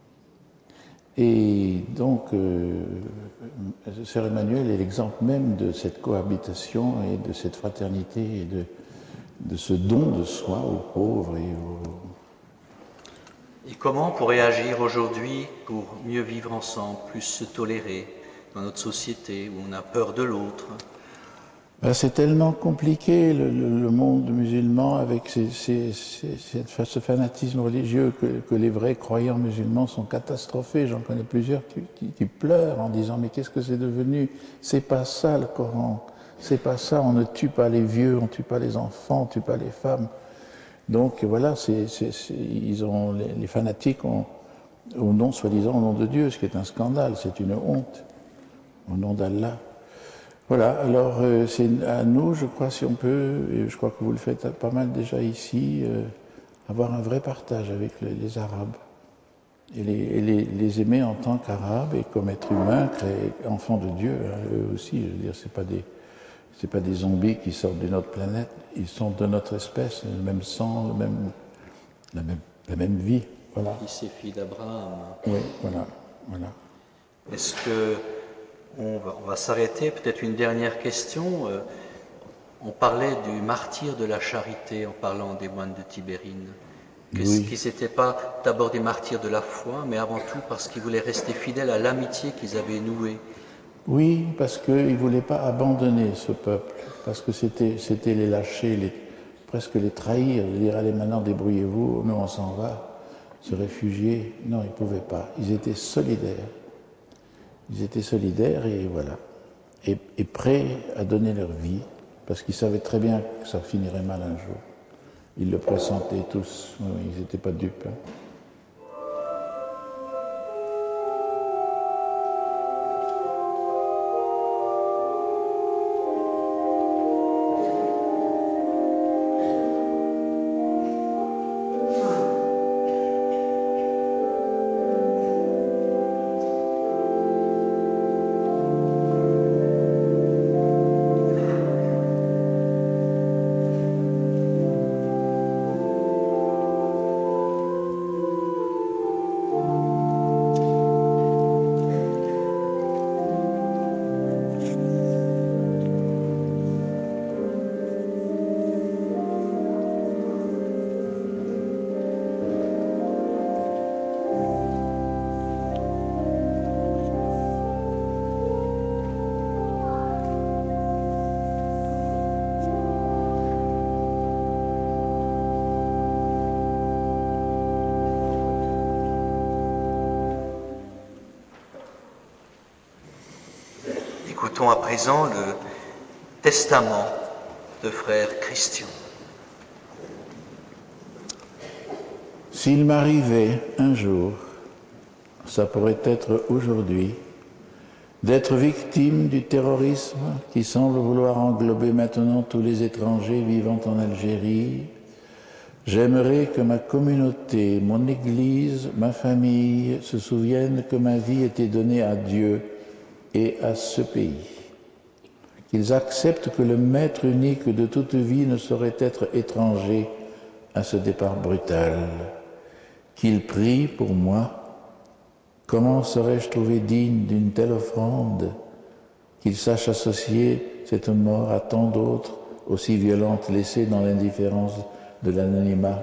Et donc, euh, Sœur Emmanuel est l'exemple même de cette cohabitation et de cette fraternité et de, de ce don de soi aux pauvres et aux... Et comment on pourrait agir aujourd'hui pour mieux vivre ensemble, plus se tolérer dans notre société où on a peur de l'autre? Ben, c'est tellement compliqué le, le, le monde musulman avec ces, ces, ces, ces, ce fanatisme religieux que, que les vrais croyants musulmans sont catastrophés. J'en connais plusieurs qui, qui, qui pleurent en disant mais qu'est-ce que c'est devenu? C'est pas ça le Coran, c'est pas ça, on ne tue pas les vieux, on tue pas les enfants, on tue pas les femmes. Donc voilà, c'est, c'est, c'est, ils ont, les, les fanatiques ont, au nom, soi-disant, au nom de Dieu, ce qui est un scandale, c'est une honte, au nom d'Allah. Voilà, alors euh, c'est à nous, je crois, si on peut, et je crois que vous le faites pas mal déjà ici, euh, avoir un vrai partage avec les, les Arabes, et, les, et les, les aimer en tant qu'Arabes et comme êtres humains, créés, enfants de Dieu, hein, eux aussi, je veux dire, c'est pas des... C'est pas des zombies qui sortent d'une autre planète, ils sont de notre espèce, le même sang, le même, la, même, la même vie. Voilà. Fils et filles d'Abraham. Oui, voilà. voilà. Est-ce que on va, on va s'arrêter, peut-être une dernière question. Euh, on parlait du martyr de la charité en parlant des moines de Tibérine. Qu'est-ce Oui. qu'ils n'étaient pas d'abord des martyrs de la foi, mais avant tout parce qu'ils voulaient rester fidèles à l'amitié qu'ils avaient nouée. Oui, parce qu'ils ne voulaient pas abandonner ce peuple, parce que c'était, c'était les lâcher, les, presque les trahir, de dire allez maintenant débrouillez-vous, nous on s'en va, se réfugier. Non, ils ne pouvaient pas. Ils étaient solidaires. Ils étaient solidaires et voilà. Et, et prêts à donner leur vie, parce qu'ils savaient très bien que ça finirait mal un jour. Ils le pressentaient tous, ils n'étaient pas dupes. Hein. Écoutons à présent le testament de frère Christian. S'il m'arrivait un jour, ça pourrait être aujourd'hui, d'être victime du terrorisme qui semble vouloir englober maintenant tous les étrangers vivant en Algérie. J'aimerais que ma communauté, mon Église, ma famille se souviennent que ma vie était donnée à Dieu et à ce pays. Qu'ils acceptent que le maître unique de toute vie ne saurait être étranger à ce départ brutal. Qu'ils prient pour moi. Comment serais-je trouvé digne d'une telle offrande? Qu'ils sachent associer cette mort à tant d'autres aussi violentes laissées dans l'indifférence de l'anonymat.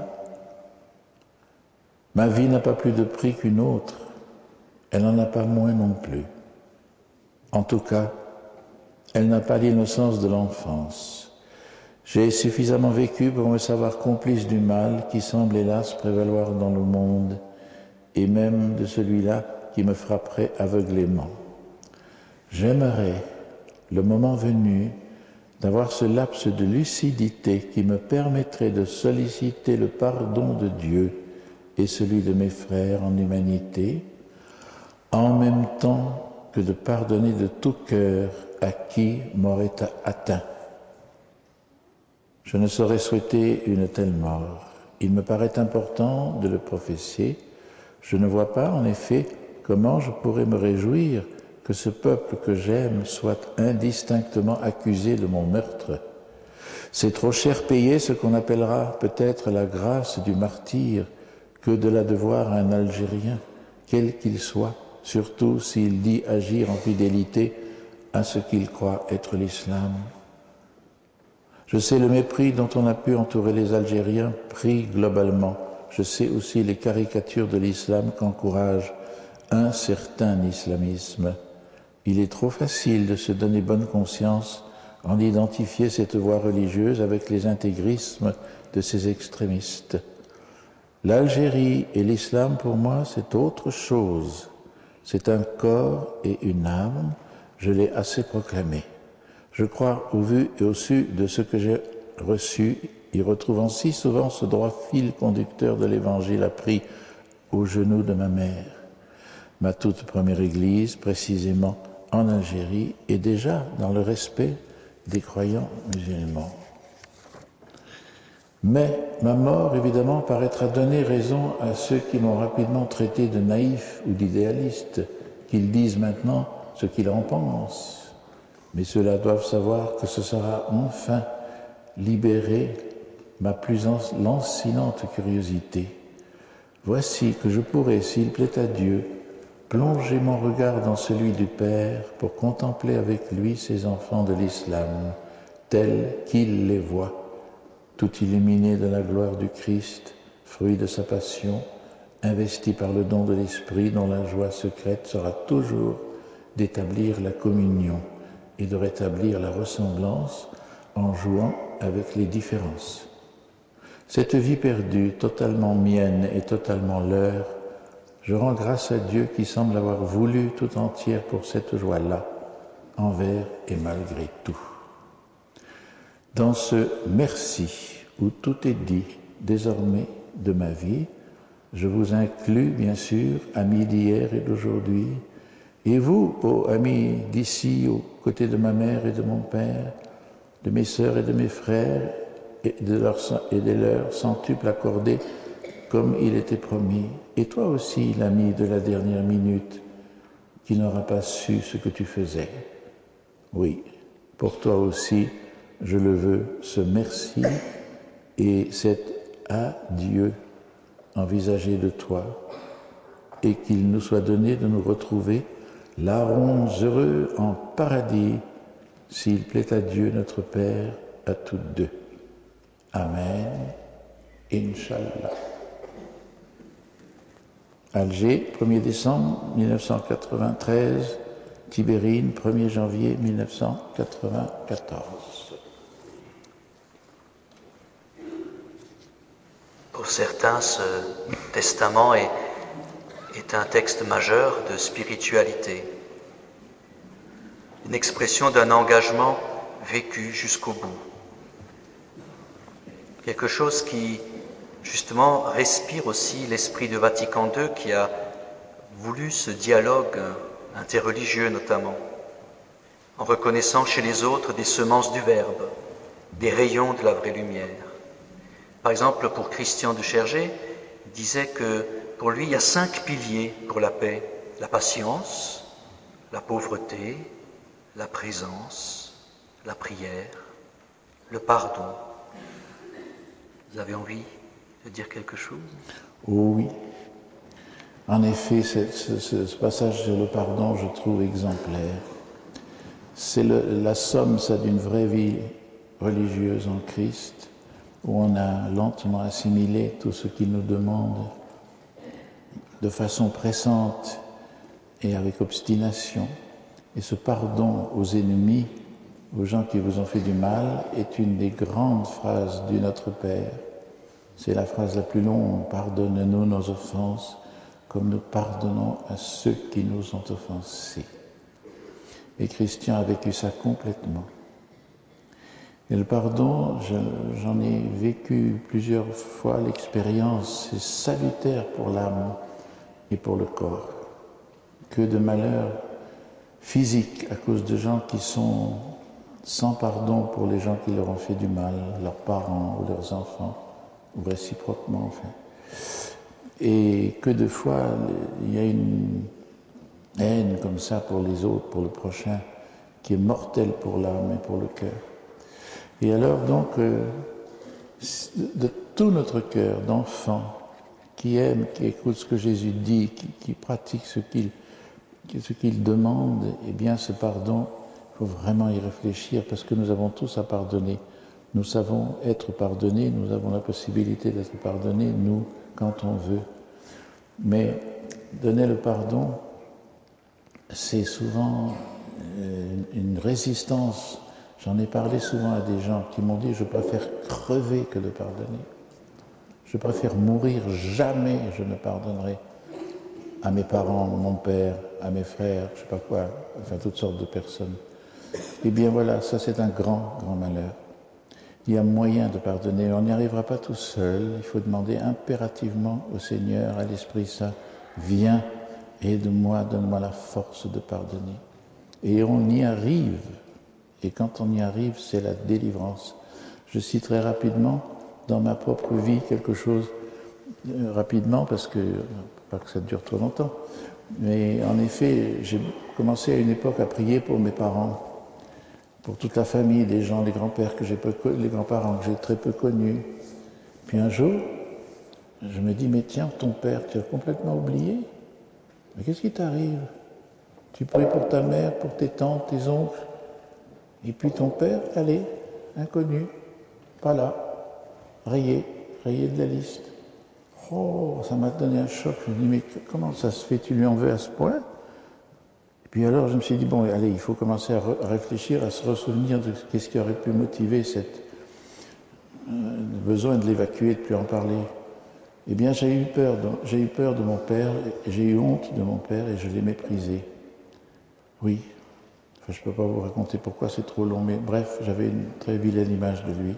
Ma vie n'a pas plus de prix qu'une autre. Elle n'en a pas moins non plus. En tout cas, elle n'a pas l'innocence de l'enfance. J'ai suffisamment vécu pour me savoir complice du mal qui semble hélas prévaloir dans le monde, et même de celui-là qui me frapperait aveuglément. J'aimerais, le moment venu, d'avoir ce laps de lucidité qui me permettrait de solliciter le pardon de Dieu et celui de mes frères en humanité, en même temps que de pardonner de tout cœur à qui m'aurait atteint. Je ne saurais souhaiter une telle mort. Il me paraît important de le prophétiser. Je ne vois pas, en effet, comment je pourrais me réjouir que ce peuple que j'aime soit indistinctement accusé de mon meurtre. C'est trop cher payer ce qu'on appellera peut-être la grâce du martyr que de la devoir à un Algérien, quel qu'il soit, surtout s'il dit agir en fidélité à ce qu'il croit être l'islam. Je sais le mépris dont on a pu entourer les Algériens pris globalement. Je sais aussi les caricatures de l'islam qu'encourage un certain islamisme. Il est trop facile de se donner bonne conscience en identifier cette voie religieuse avec les intégrismes de ces extrémistes. L'Algérie et l'islam, pour moi, c'est autre chose. C'est un corps et une âme, je l'ai assez proclamé. Je crois, au vu et au su de ce que j'ai reçu, y retrouvant si souvent ce droit fil conducteur de l'Évangile appris aux genoux de ma mère. Ma toute première église, précisément en Algérie, est déjà dans le respect des croyants musulmans. Mais ma mort, évidemment, paraîtra donner raison à ceux qui m'ont rapidement traité de naïf ou d'idéaliste, qu'ils disent maintenant ce qu'ils en pensent. Mais ceux-là doivent savoir que ce sera enfin libérer ma plus lancinante curiosité. Voici que je pourrai, s'il plaît à Dieu, plonger mon regard dans celui du Père pour contempler avec lui ces enfants de l'islam, tels qu'il les voit, tout illuminés de la gloire du Christ, fruit de sa passion, investi par le don de l'Esprit dont la joie secrète sera toujours d'établir la communion et de rétablir la ressemblance en jouant avec les différences. Cette vie perdue, totalement mienne et totalement leur, je rends grâce à Dieu qui semble avoir voulu tout entière pour cette joie-là, envers et malgré tout. Dans ce merci où tout est dit désormais de ma vie, je vous inclus bien sûr, amis d'hier et d'aujourd'hui, et vous, ô amis d'ici, aux côtés de ma mère et de mon père, de mes sœurs et de mes frères, et de leurs, et de leurs centuples accordés, comme il était promis. Et toi aussi, l'ami de la dernière minute, qui n'aura pas su ce que tu faisais. Oui, pour toi aussi, je le veux, ce merci et cet adieu envisagé de toi, et qu'il nous soit donné de nous retrouver larrons heureux en paradis, s'il plaît à Dieu notre Père, à toutes deux. Amen. Inch'Allah. Alger, premier décembre mille neuf cent quatre-vingt-treize, Tibérine, premier janvier mille neuf cent quatre-vingt-quatorze. Pour certains, ce testament est, est un texte majeur de spiritualité, une expression d'un engagement vécu jusqu'au bout. Quelque chose qui, justement, respire aussi l'esprit de Vatican deux qui a voulu ce dialogue interreligieux notamment, en reconnaissant chez les autres des semences du Verbe, des rayons de la vraie lumière. Par exemple, pour Christian de Chergé, il disait que pour lui, il y a cinq piliers pour la paix: la patience, la pauvreté, la présence, la prière, le pardon. Vous avez envie de dire quelque chose? Oh oui. En effet, ce, ce, ce passage sur le pardon, je trouve exemplaire. C'est la somme, ça, d'une vraie vie religieuse en Christ, où on a lentement assimilé tout ce qu'il nous demande de façon pressante et avec obstination. Et ce pardon aux ennemis, aux gens qui vous ont fait du mal, est une des grandes phrases du Notre Père. C'est la phrase la plus longue: pardonne-nous nos offenses, comme nous pardonnons à ceux qui nous ont offensés. Et Christian a vécu ça complètement. Et le pardon, j'en ai vécu plusieurs fois l'expérience, c'est salutaire pour l'âme et pour le corps. Que de malheurs physiques à cause de gens qui sont sans pardon pour les gens qui leur ont fait du mal, leurs parents ou leurs enfants, ou réciproquement, enfin. Et que de fois, il y a une haine comme ça pour les autres, pour le prochain, qui est mortelle pour l'âme et pour le cœur. Et alors donc, euh, de tout notre cœur d'enfant, qui aime, qui écoute ce que Jésus dit, qui, qui pratique ce qu'il ce qu'il demande, eh bien ce pardon, il faut vraiment y réfléchir, parce que nous avons tous à pardonner. Nous savons être pardonnés, nous avons la possibilité d'être pardonnés, nous, quand on veut. Mais donner le pardon, c'est souvent une résistance. J'en ai parlé souvent à des gens qui m'ont dit: je préfère crever que de pardonner. Je préfère mourir, jamais je ne pardonnerai à mes parents, à mon père, à mes frères, je ne sais pas quoi, enfin toutes sortes de personnes. Eh bien voilà, ça c'est un grand, grand malheur. Il y a moyen de pardonner, on n'y arrivera pas tout seul, il faut demander impérativement au Seigneur, à l'Esprit Saint: viens, aide-moi, donne-moi la force de pardonner. Et on y arrive, et quand on y arrive, c'est la délivrance. Je citerai rapidement dans ma propre vie quelque chose, euh, rapidement, parce que, pas que ça dure trop longtemps, mais en effet, j'ai commencé à une époque à prier pour mes parents, pour toute la famille, des gens, les grands-pères que j'ai peu, les grands-parents que j'ai très peu connus. Puis un jour, je me dis: mais tiens, ton père, tu as complètement oublié? Mais qu'est-ce qui t'arrive? Tu pries pour ta mère, pour tes tantes, tes oncles, et puis ton père, allez, inconnu, pas là, rayé, rayé de la liste. Oh, ça m'a donné un choc. Je me dis: mais comment ça se fait, tu lui en veux à ce point? Et puis alors je me suis dit: bon, allez, il faut commencer à, re- à réfléchir, à se ressouvenir de ce qui aurait pu motiver cette euh, besoin de l'évacuer, de ne plus en parler. Eh bien, j'ai eu peur de, j'ai eu peur de mon père, j'ai eu honte de mon père et je l'ai méprisé. Oui, enfin, je ne peux pas vous raconter pourquoi, c'est trop long, mais bref, j'avais une très vilaine image de lui.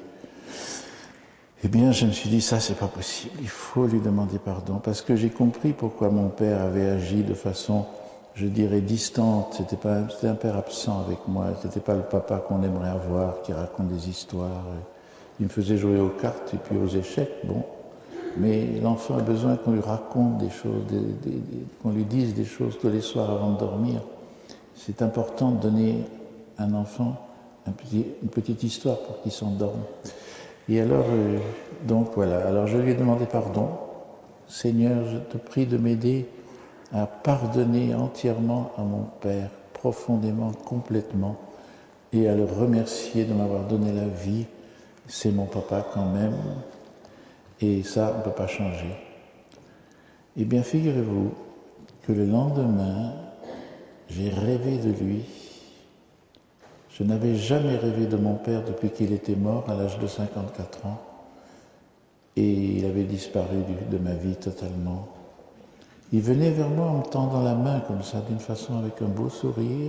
Eh bien, je me suis dit: ça, c'est pas possible, il faut lui demander pardon, parce que j'ai compris pourquoi mon père avait agi de façon, je dirais, distante. C'était pas, c'était un père absent avec moi, c'était pas le papa qu'on aimerait avoir, qui raconte des histoires. Il me faisait jouer aux cartes et puis aux échecs, bon. Mais l'enfant a besoin qu'on lui raconte des choses, des, des, des, qu'on lui dise des choses tous les soirs avant de dormir. C'est important de donner à un enfant un petit, une petite histoire pour qu'il s'endorme. Et alors, euh, donc voilà, alors je lui ai demandé pardon. Seigneur, je te prie de m'aider à pardonner entièrement à mon Père, profondément, complètement, et à le remercier de m'avoir donné la vie. C'est mon papa quand même, et ça, on ne peut pas changer. Eh bien, figurez-vous que le lendemain, j'ai rêvé de lui. Je n'avais jamais rêvé de mon père depuis qu'il était mort à l'âge de cinquante-quatre ans. Et il avait disparu de ma vie totalement. Il venait vers moi en me tendant la main comme ça, d'une façon avec un beau sourire,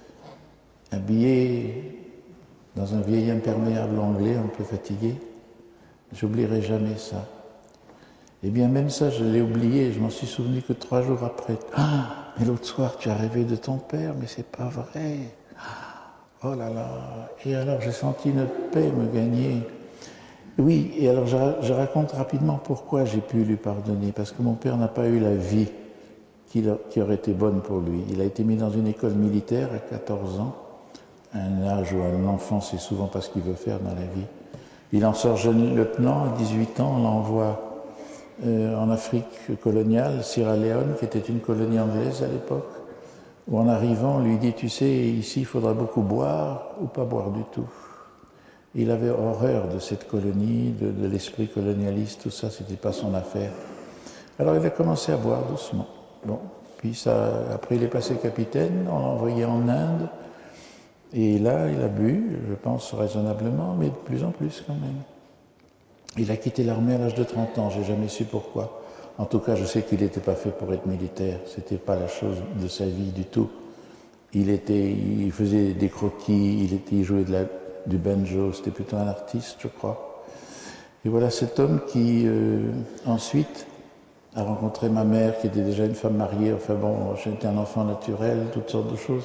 habillé dans un vieil imperméable anglais un peu fatigué. J'oublierai jamais ça. Eh bien, même ça, je l'ai oublié, je m'en suis souvenu que trois jours après. Ah, mais l'autre soir, tu as rêvé de ton père, mais c'est pas vrai. Oh là là. Et alors, j'ai senti une paix me gagner. Oui, et alors je, je raconte rapidement pourquoi j'ai pu lui pardonner. Parce que mon père n'a pas eu la vie qui, qui aurait été bonne pour lui. Il a été mis dans une école militaire à quatorze ans, un âge où un enfant, c'est souvent pas ce qu'il veut faire dans la vie. Il en sort jeune lieutenant, à dix-huit ans, on l'envoie euh, en Afrique coloniale, Sierra Leone, qui était une colonie anglaise à l'époque, où en arrivant, on lui dit, tu sais, ici, il faudra beaucoup boire ou pas boire du tout. Il avait horreur de cette colonie, de, de l'esprit colonialiste, tout ça, c'était pas son affaire. Alors il a commencé à boire doucement. Bon, puis ça, après il est passé capitaine, on l'a envoyé en Inde, et là il a bu, je pense raisonnablement, mais de plus en plus quand même. Il a quitté l'armée à l'âge de trente ans, j'ai jamais su pourquoi. En tout cas, je sais qu'il n'était pas fait pour être militaire, c'était pas la chose de sa vie du tout. Il était, il faisait des croquis, il était, il jouait de la du banjo, c'était plutôt un artiste, je crois. Et voilà cet homme qui, euh, ensuite, a rencontré ma mère, qui était déjà une femme mariée. Enfin bon, j'étais un enfant naturel, toutes sortes de choses.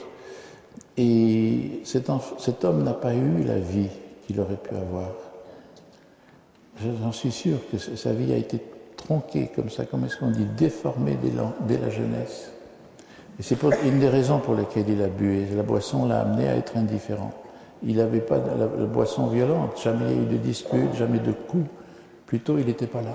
Et cet, cet homme n'a pas eu la vie qu'il aurait pu avoir. J'en suis sûr que sa vie a été tronquée comme ça, comment est-ce qu'on dit, déformée dès la, dès la jeunesse. Et c'est une des raisons pour lesquelles il a bu. Et la boisson l'a amené à être indifférent. Il n'avait pas de la, la boisson violente, jamais il y a eu de dispute, jamais de coups. Plutôt, il n'était pas là.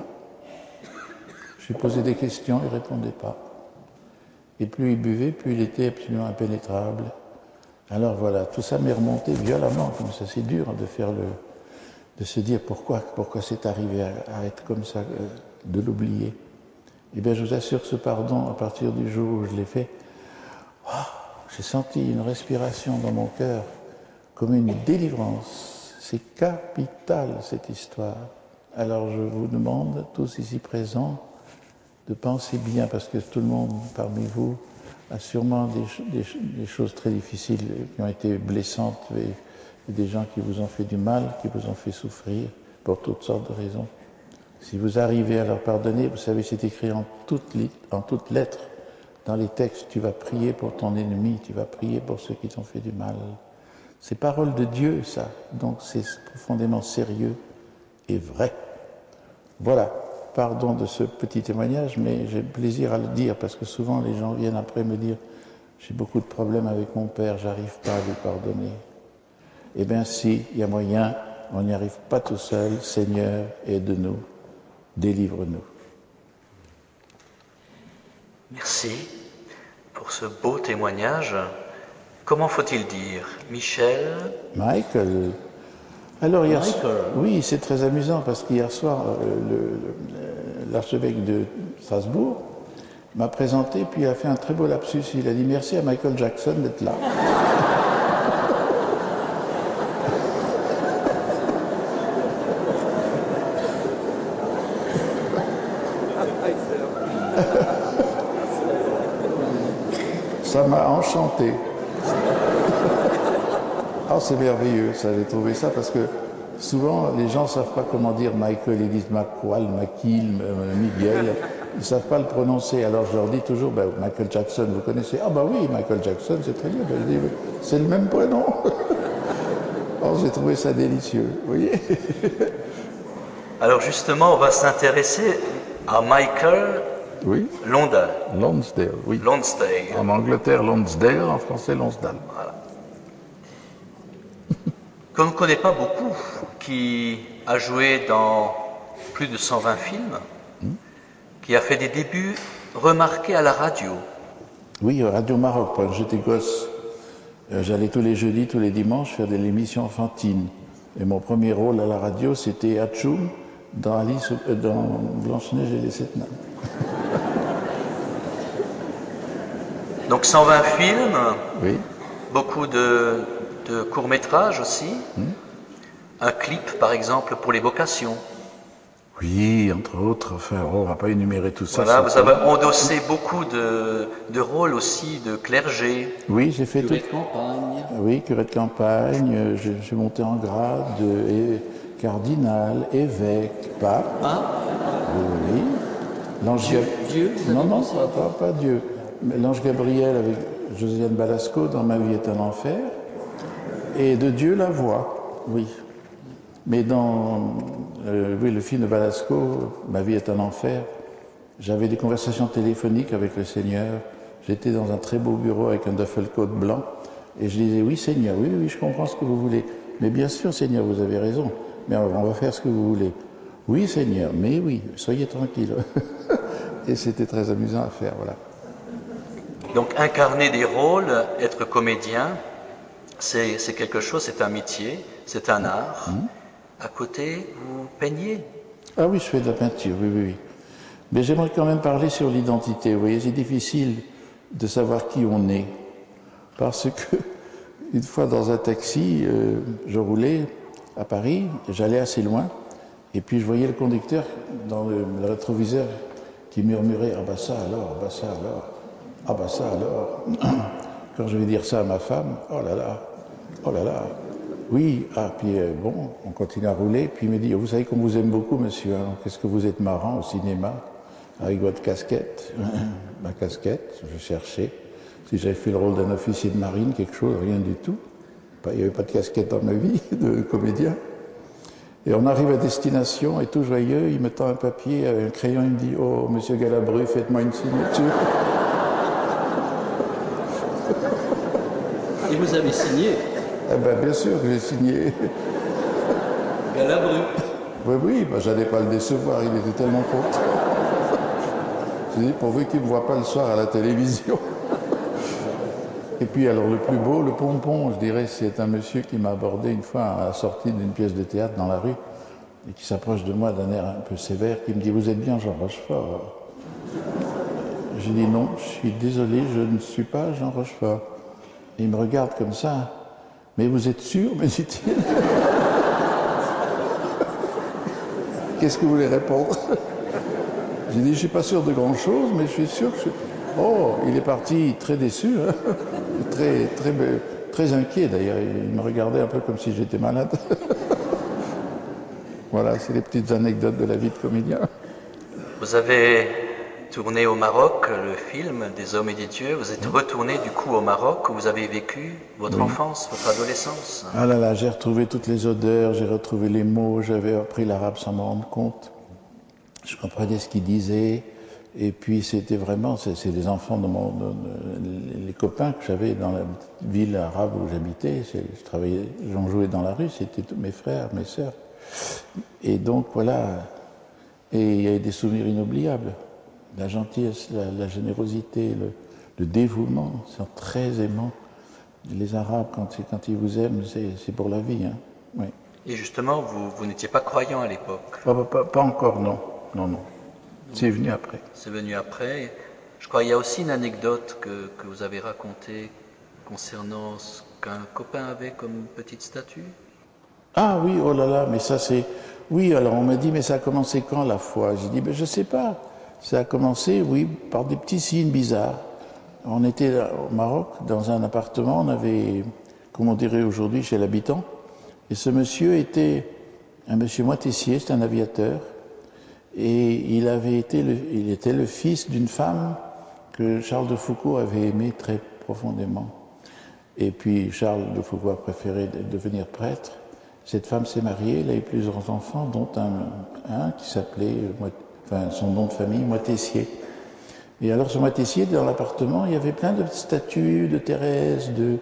J'ai posé des questions, il ne répondait pas. Et plus il buvait, plus il était absolument impénétrable. Alors voilà, tout ça m'est remonté violemment, comme ça. C'est dur de faire le, de se dire pourquoi, pourquoi c'est arrivé à, à être comme ça, euh, de l'oublier. Eh bien, je vous assure que ce pardon, à partir du jour où je l'ai fait, oh, j'ai senti une respiration dans mon cœur, comme une délivrance. C'est capital, cette histoire. Alors je vous demande, tous ici présents, de penser bien, parce que tout le monde parmi vous a sûrement des, des, des choses très difficiles qui ont été blessantes, et, et des gens qui vous ont fait du mal, qui vous ont fait souffrir, pour toutes sortes de raisons. Si vous arrivez à leur pardonner, vous savez, c'est écrit en toutes, en toutes lettres, dans les textes, tu vas prier pour ton ennemi, tu vas prier pour ceux qui t'ont fait du mal. C'est parole de Dieu, ça. Donc c'est profondément sérieux et vrai. Voilà. Pardon de ce petit témoignage, mais j'ai plaisir à le dire parce que souvent les gens viennent après me dire « J'ai beaucoup de problèmes avec mon père, j'arrive pas à lui pardonner. » Eh bien si, il y a moyen, on n'y arrive pas tout seul. Seigneur, aide-nous, délivre-nous. Merci pour ce beau témoignage. Comment faut-il dire? Michel? Michael. Alors, hier soir, oui, c'est très amusant parce qu'hier soir, l'archevêque de Strasbourg m'a présenté, puis il a fait un très beau lapsus. Il a dit merci à Michael Jackson d'être là. Ça m'a enchanté. Ah, c'est merveilleux, ça, j'ai trouvé ça, parce que souvent, les gens ne savent pas comment dire Michael, ils disent McQuall, McKill, Miguel, ils ne savent pas le prononcer. Alors je leur dis toujours, ben, Michael Jackson, vous connaissez? Ah bah oui, Michael Jackson, c'est très bien. Ben, je dis, c'est le même prénom. Oh, j'ai trouvé ça délicieux, vous voyez? Alors justement, on va s'intéresser à Michael oui. Lonsdale. Lonsdale, oui. Lonsdale. En Angleterre, Lonsdale, en français, Lonsdale. Voilà. Qu'on ne connaît pas beaucoup, qui a joué dans plus de cent vingt films, mmh. qui a fait des débuts remarqués à la radio. Oui, Radio Maroc, quand j'étais gosse. Euh, j'allais tous les jeudis, tous les dimanches faire de l'émission enfantine. Et mon premier rôle à la radio, c'était Hatchoum dans, Alice, euh, dans Blanche-Neige et les Sept Nains. Donc cent vingt films, oui. beaucoup de, de courts-métrages aussi, mmh. un clip par exemple pour les vocations. Oui, entre autres, enfin, on ne va pas énumérer tout ça. Voilà, vous avez endossé beaucoup de, de rôles aussi de clergé. Oui, j'ai fait curé tout. de campagne. Oui, curé de campagne, j'ai monté en grade, et cardinal, évêque, pape. Ah, oui, oui. Dieu, Dieu, Non, non, pas, pas, pas Dieu. l'ange Gabriel avec Josiane Balasco dans Ma vie est un enfer, et de Dieu la voix, oui. Mais dans euh, oui, le film de Balasco, Ma vie est un enfer, j'avais des conversations téléphoniques avec le Seigneur. J'étais dans un très beau bureau avec un duffel coat blanc, et je disais, oui Seigneur, oui, oui, je comprends ce que vous voulez. Mais bien sûr Seigneur, vous avez raison, mais on va faire ce que vous voulez. Oui Seigneur, mais oui, soyez tranquille. Et c'était très amusant à faire, voilà. Donc incarner des rôles, être comédien, c'est quelque chose, c'est un métier, c'est un art. Mmh. À côté, vous peignez? Ah oui, je fais de la peinture, oui, oui, oui. Mais j'aimerais quand même parler sur l'identité. Vous voyez, c'est difficile de savoir qui on est. Parce que, une fois dans un taxi, euh, je roulais à Paris, j'allais assez loin, et puis je voyais le conducteur dans le, le rétroviseur qui murmurait « Ah bah ça alors, ah bah ça alors, ah bah ça alors ». Quand je vais dire ça à ma femme, « Oh là là, oh là là ». Oui, ah, puis euh, bon, on continue à rouler, puis il me dit « Vous savez qu'on vous aime beaucoup, monsieur, hein, qu'est-ce que vous êtes marrant au cinéma, avec votre casquette ». Ma casquette, je cherchais. Si j'avais fait le rôle d'un officier de marine, quelque chose, rien du tout. Il n'y avait pas de casquette dans ma vie de comédien. Et on arrive à destination, et tout joyeux, il me tend un papier, un crayon, il me dit « Oh, monsieur Galabru, faites-moi une signature ». Et vous avez signé? Eh ben, bien sûr que j'ai signé. Galabru. Oui, oui, ben, j'allais pas le décevoir, il était tellement content. J'ai dit, pourvu qu'il ne me voit pas le soir à la télévision. Et puis, alors, le plus beau, le pompon, je dirais, c'est un monsieur qui m'a abordé une fois à la sortie d'une pièce de théâtre dans la rue, et qui s'approche de moi d'un air un peu sévère, qui me dit « Vous êtes bien Jean Rochefort ?» J'ai dit « Non, je suis désolé, je ne suis pas Jean Rochefort. » Et il me regarde comme ça. « Mais vous êtes sûr ?» me dit-il. Qu'est-ce que vous voulez répondre? J'ai dit « Je ne suis pas sûr de grand-chose, mais je suis sûr que je suis... » Oh, il est parti très déçu, hein, très, très, très inquiet d'ailleurs. Il me regardait un peu comme si j'étais malade. Voilà, c'est les petites anecdotes de la vie de comédien. Vous avez tourné au Maroc le film Des hommes et des dieux. Vous êtes retourné du coup au Maroc où vous avez vécu votre oui. enfance, votre adolescence. Ah là là, j'ai retrouvé toutes les odeurs, j'ai retrouvé les mots, j'avais appris l'arabe sans m'en rendre compte. Je comprenais ce qu'ils disaient. Et puis c'était vraiment, c'est des enfants de mon, de, de, les copains que j'avais dans la ville arabe où j'habitais. Je travaillais, j'en jouais dans la rue, c'était tous mes frères, mes sœurs. Et donc voilà, et il y avait des souvenirs inoubliables. La gentillesse, la, la générosité, le, le dévouement, sont très aimants. Les Arabes, quand, quand ils vous aiment, c'est pour la vie. Hein. Oui. Et justement, vous, vous n'étiez pas croyant à l'époque? pas, pas, pas encore, non. Non, non. C'est venu après. C'est venu après. Je crois qu'il y a aussi une anecdote que, que vous avez racontée concernant ce qu'un copain avait comme petite statue. Ah oui, oh là là, mais ça c'est... Oui, alors on m'a dit, mais ça a commencé quand la foi? J'ai dit, ben je sais pas. Ça a commencé, oui, par des petits signes bizarres. On était au Maroc, dans un appartement, on avait, comme on dirait aujourd'hui, chez l'habitant. Et ce monsieur était un monsieur Moitessier, c'est un aviateur. Et il, avait été le, il était le fils d'une femme que Charles de Foucault avait aimée très profondément. Et puis Charles de Foucault a préféré devenir prêtre. Cette femme s'est mariée, elle a eu plusieurs enfants, dont un, un qui s'appelait, enfin son nom de famille, Moitessier. Et alors ce Moitessier, dans l'appartement, il y avait plein de statues de Thérèse, de,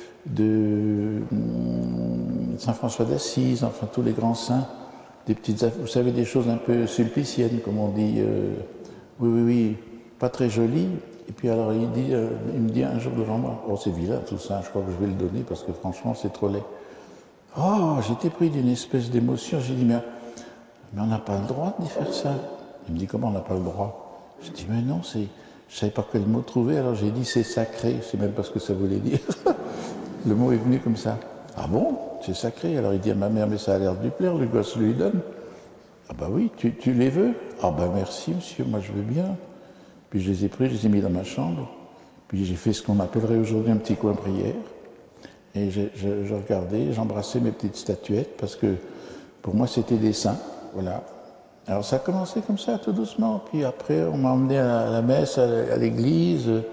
de, de Saint François d'Assise, enfin tous les grands saints. Des petites, vous savez, des choses un peu sulpiciennes, comme on dit. Euh, oui, oui, oui, pas très jolies. Et puis alors, il, dit, euh, il me dit un jour devant moi, « Oh, c'est vilain tout ça, je crois que je vais le donner parce que franchement, c'est trop laid. » Oh, j'étais pris d'une espèce d'émotion. J'ai dit, mais, mais on n'a pas le droit d'y faire ça. Il me dit, comment on n'a pas le droit? Je dis, mais non, c'est, je ne savais pas quel mot trouver. Alors j'ai dit, c'est sacré. Je ne sais même pas ce que ça voulait dire. Le mot est venu comme ça. Ah bon? C'est sacré. Alors il dit à ma mère, mais ça a l'air de lui plaire, le gosse lui donne. Ah bah oui, tu, tu les veux? Ah bah merci monsieur, moi je veux bien. Puis je les ai pris, je les ai mis dans ma chambre. Puis j'ai fait ce qu'on appellerait aujourd'hui un petit coin prière. Et je, je, je regardais, j'embrassais mes petites statuettes parce que pour moi c'était des saints. Voilà. Alors ça a commencé comme ça, tout doucement. Puis après on m'a emmené à la, à la messe, à l'église.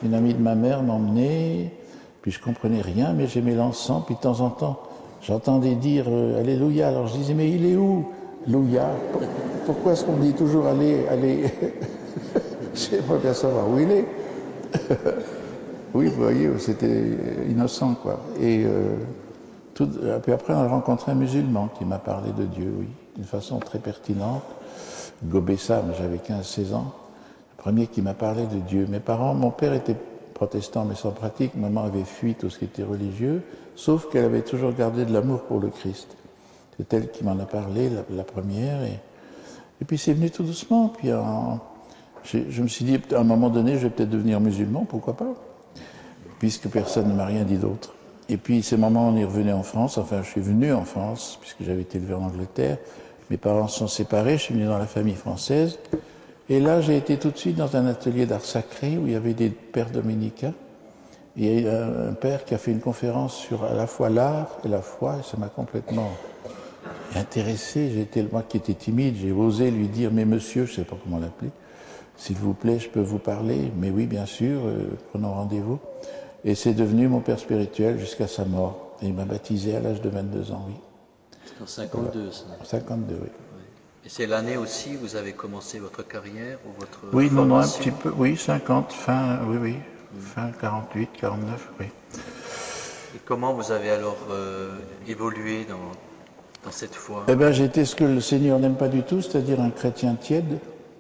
une amie de ma mère m'emmenait, puis je comprenais rien, mais j'aimais l'encens, puis de temps en temps, j'entendais dire euh, Alléluia. Alors je disais, mais il est où, Louia? Pourquoi est-ce qu'on dit toujours allez, allez? J'aimerais bien savoir où il est. Oui, vous voyez, c'était innocent, quoi. Et euh, tout, puis après, on a rencontré un musulman qui m'a parlé de Dieu, oui, d'une façon très pertinente. Gobessa, mais j'avais quinze seize ans. Le premier qui m'a parlé de Dieu. Mes parents, mon père était protestant mais sans pratique, maman avait fui tout ce qui était religieux, sauf qu'elle avait toujours gardé de l'amour pour le Christ. C'est elle qui m'en a parlé, la, la première. Et, et puis c'est venu tout doucement. Puis en, je, je me suis dit, à un moment donné, je vais peut-être devenir musulman, pourquoi pas, puisque personne ne m'a rien dit d'autre. Et puis, ces moments, on est revenu en France, enfin, je suis venu en France, puisque j'avais été élevé en Angleterre. Mes parents se sont séparés, je suis venu dans la famille française. Et là, j'ai été tout de suite dans un atelier d'art sacré où il y avait des pères dominicains. Et il y a eu un père qui a fait une conférence sur à la fois l'art et la foi, et ça m'a complètement intéressé. J'ai été, moi qui étais timide, j'ai osé lui dire, mais monsieur, je ne sais pas comment l'appeler, s'il vous plaît, je peux vous parler? Mais oui, bien sûr, euh, prenons rendez-vous. Et c'est devenu mon père spirituel jusqu'à sa mort. Et il m'a baptisé à l'âge de vingt-deux ans, oui. C'est en cinquante-deux, ça. cinquante-deux, oui. Et c'est l'année aussi où vous avez commencé votre carrière ou votre Oui, formation? non, non, un petit peu, oui, cinquante, fin, oui, oui, mmh. fin quarante-huit, quarante-neuf, oui. Et comment vous avez alors euh, évolué dans, dans cette foi? Eh bien, j'étais ce que le Seigneur n'aime pas du tout, c'est-à-dire un chrétien tiède.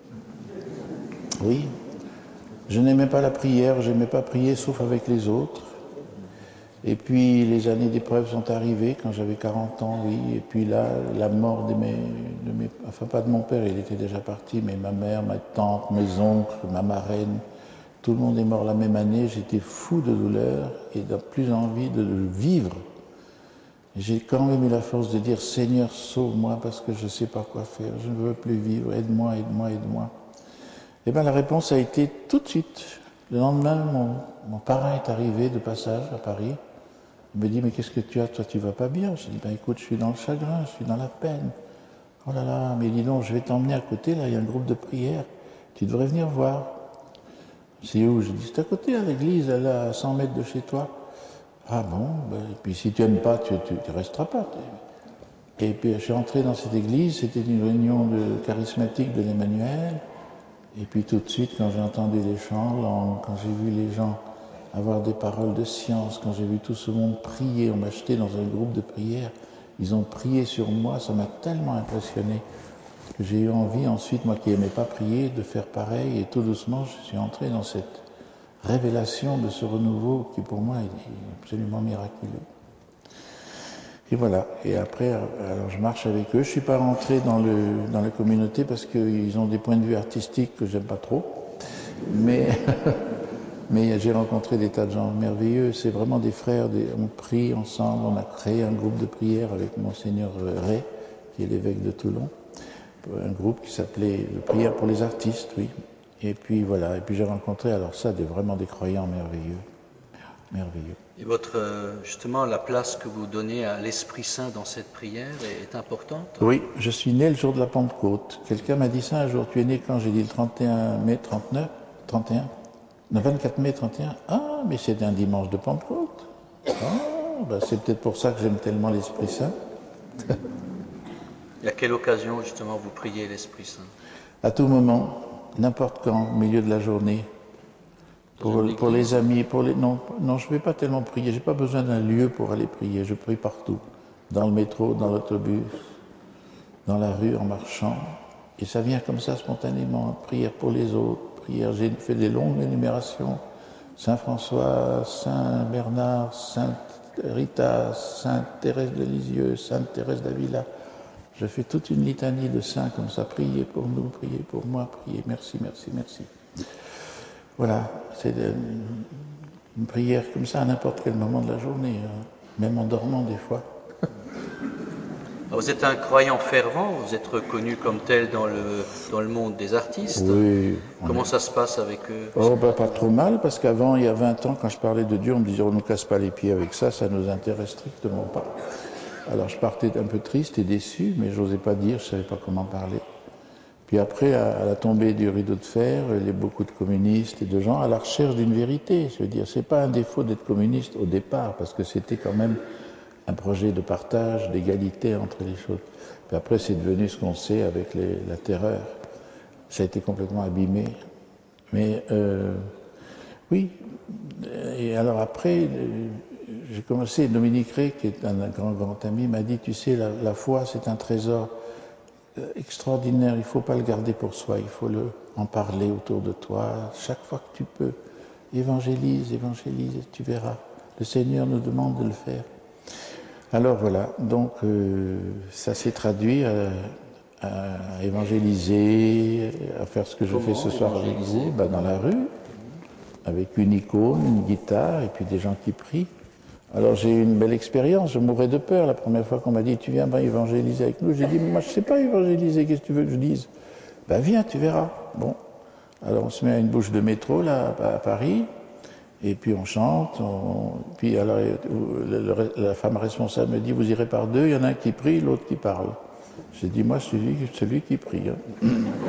Oui. Je n'aimais pas la prière, je n'aimais pas prier sauf avec les autres. Et puis les années d'épreuve sont arrivées quand j'avais quarante ans, oui. Et puis là, la mort de mes, de mes... Enfin, pas de mon père, il était déjà parti, mais ma mère, ma tante, mes oncles, ma marraine, tout le monde est mort la même année. J'étais fou de douleur et de plus envie de vivre. J'ai quand même eu la force de dire, Seigneur, sauve-moi parce que je ne sais pas quoi faire, je ne veux plus vivre, aide-moi, aide-moi, aide-moi. Eh bien, la réponse a été tout de suite. Le lendemain, mon, mon parrain est arrivé de passage à Paris. Il me dit, mais qu'est-ce que tu as? Toi, tu vas pas bien. Je dis, ben écoute, je suis dans le chagrin, je suis dans la peine. Oh là là, mais dis donc, je vais t'emmener à côté, là, il y a un groupe de prière. Tu devrais venir voir. C'est où? Je dis, c'est à côté, à l'église, elle est à cent mètres de chez toi. Ah bon, ben, et puis si tu n'aimes pas, tu ne resteras pas. Et puis je suis entré dans cette église, c'était une réunion de charismatique de l'Emmanuel. Et puis tout de suite, quand j'ai entendu les chants, quand j'ai vu les gens avoir des paroles de science, quand j'ai vu tout ce monde prier, on m'a acheté dans un groupe de prière, ils ont prié sur moi, ça m'a tellement impressionné que j'ai eu envie ensuite, moi qui n'aimais pas prier, de faire pareil. Et tout doucement, je suis entré dans cette révélation de ce renouveau qui pour moi est absolument miraculeux. Et voilà, et après, alors je marche avec eux. Je ne suis pas rentré dans, le, dans la communauté parce qu'ils ont des points de vue artistiques que j'aime pas trop. Mais, mais j'ai rencontré des tas de gens merveilleux. C'est vraiment des frères, des, on prie ensemble. On a créé un groupe de prière avec Monseigneur Ray, qui est l'évêque de Toulon. Un groupe qui s'appelait « Prière pour les artistes », oui. Et puis voilà, et puis j'ai rencontré alors ça, des, vraiment des croyants merveilleux. Merveilleux. Et votre, justement, la place que vous donnez à l'Esprit Saint dans cette prière est, est importante? Oui, je suis né le jour de la Pentecôte. Quelqu'un m'a dit ça un jour. Tu es né quand? J'ai dit le trente et un mai trente-neuf, trente et un, le vingt-quatre mai trente et un. Ah, mais c'est un dimanche de Pentecôte. Ah, ben c'est peut-être pour ça que j'aime tellement l'Esprit Saint. Et à quelle occasion, justement, vous priez l'Esprit Saint? À tout moment, n'importe quand, au milieu de la journée. Pour, pour les amis, pour les... Non, non je ne vais pas tellement prier. Je n'ai pas besoin d'un lieu pour aller prier. Je prie partout. Dans le métro, dans l'autobus, dans la rue, en marchant. Et ça vient comme ça, spontanément. Prière pour les autres. Prière, j'ai fait des longues énumérations. Saint François, Saint Bernard, Sainte Rita, Sainte Thérèse de Lisieux, Sainte Thérèse d'Avila. Je fais toute une litanie de saints comme ça. Priez pour nous, priez pour moi, priez. Merci, merci, merci. Voilà, c'est une prière comme ça à n'importe quel moment de la journée, hein, même en dormant des fois. Vous êtes un croyant fervent, vous êtes reconnu comme tel dans le, dans le monde des artistes. Oui. Comment est... ça se passe avec eux? Oh, bah, pas trop mal, parce qu'avant, il y a vingt ans, quand je parlais de Dieu, on me disait, on ne nous casse pas les pieds avec ça, ça nous intéresse strictement pas. Alors je partais un peu triste et déçu, mais je n'osais pas dire, je ne savais pas comment parler. Puis après, à la tombée du rideau de fer, il y a beaucoup de communistes et de gens à la recherche d'une vérité. Je veux dire, c'est pas un défaut d'être communiste au départ, parce que c'était quand même un projet de partage, d'égalité entre les choses. Puis après, c'est devenu ce qu'on sait avec les, la terreur. Ça a été complètement abîmé. Mais euh, oui, et alors après, j'ai commencé, Dominique Rey, qui est un, un grand, grand ami, m'a dit, tu sais, la, la foi, c'est un trésor extraordinaire, il ne faut pas le garder pour soi, il faut le, en parler autour de toi, chaque fois que tu peux. Évangélise, évangélise, tu verras. Le Seigneur nous demande de le faire. Alors voilà, donc euh, ça s'est traduit à, à évangéliser, à faire ce que je fais ce soir avec vous, ben dans la rue, avec une icône, une guitare, et puis des gens qui prient. Alors j'ai eu une belle expérience, je mourais de peur la première fois qu'on m'a dit « tu viens ben, évangéliser avec nous ». J'ai dit « moi je ne sais pas évangéliser, qu'est-ce que tu veux que je dise ?»« Ben viens, tu verras ». Bon, alors on se met à une bouche de métro là à Paris, et puis on chante, on... puis alors le, le, la femme responsable me dit « vous irez par deux, il y en a un qui prie, l'autre qui parle ». J'ai dit « moi je suis celui, celui qui prie hein. ».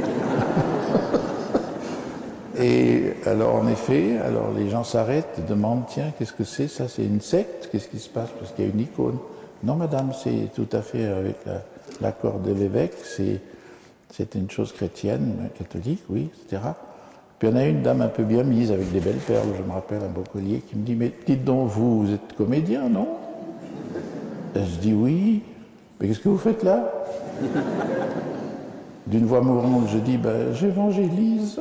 Et alors en effet, alors les gens s'arrêtent, demandent, tiens, qu'est-ce que c'est ça? C'est une secte? Qu'est-ce qui se passe? Parce qu'il y a une icône. Non madame, c'est tout à fait avec l'accord la, de l'évêque, c'est une chose chrétienne, catholique, oui, et cetera. Puis il y en a une dame un peu bien mise, avec des belles perles, je me rappelle, un beau collier, qui me dit, mais dites donc, vous, vous êtes comédien, non? Et je dis oui, mais qu'est-ce que vous faites là? D'une voix mourante, je dis, ben, j'évangélise.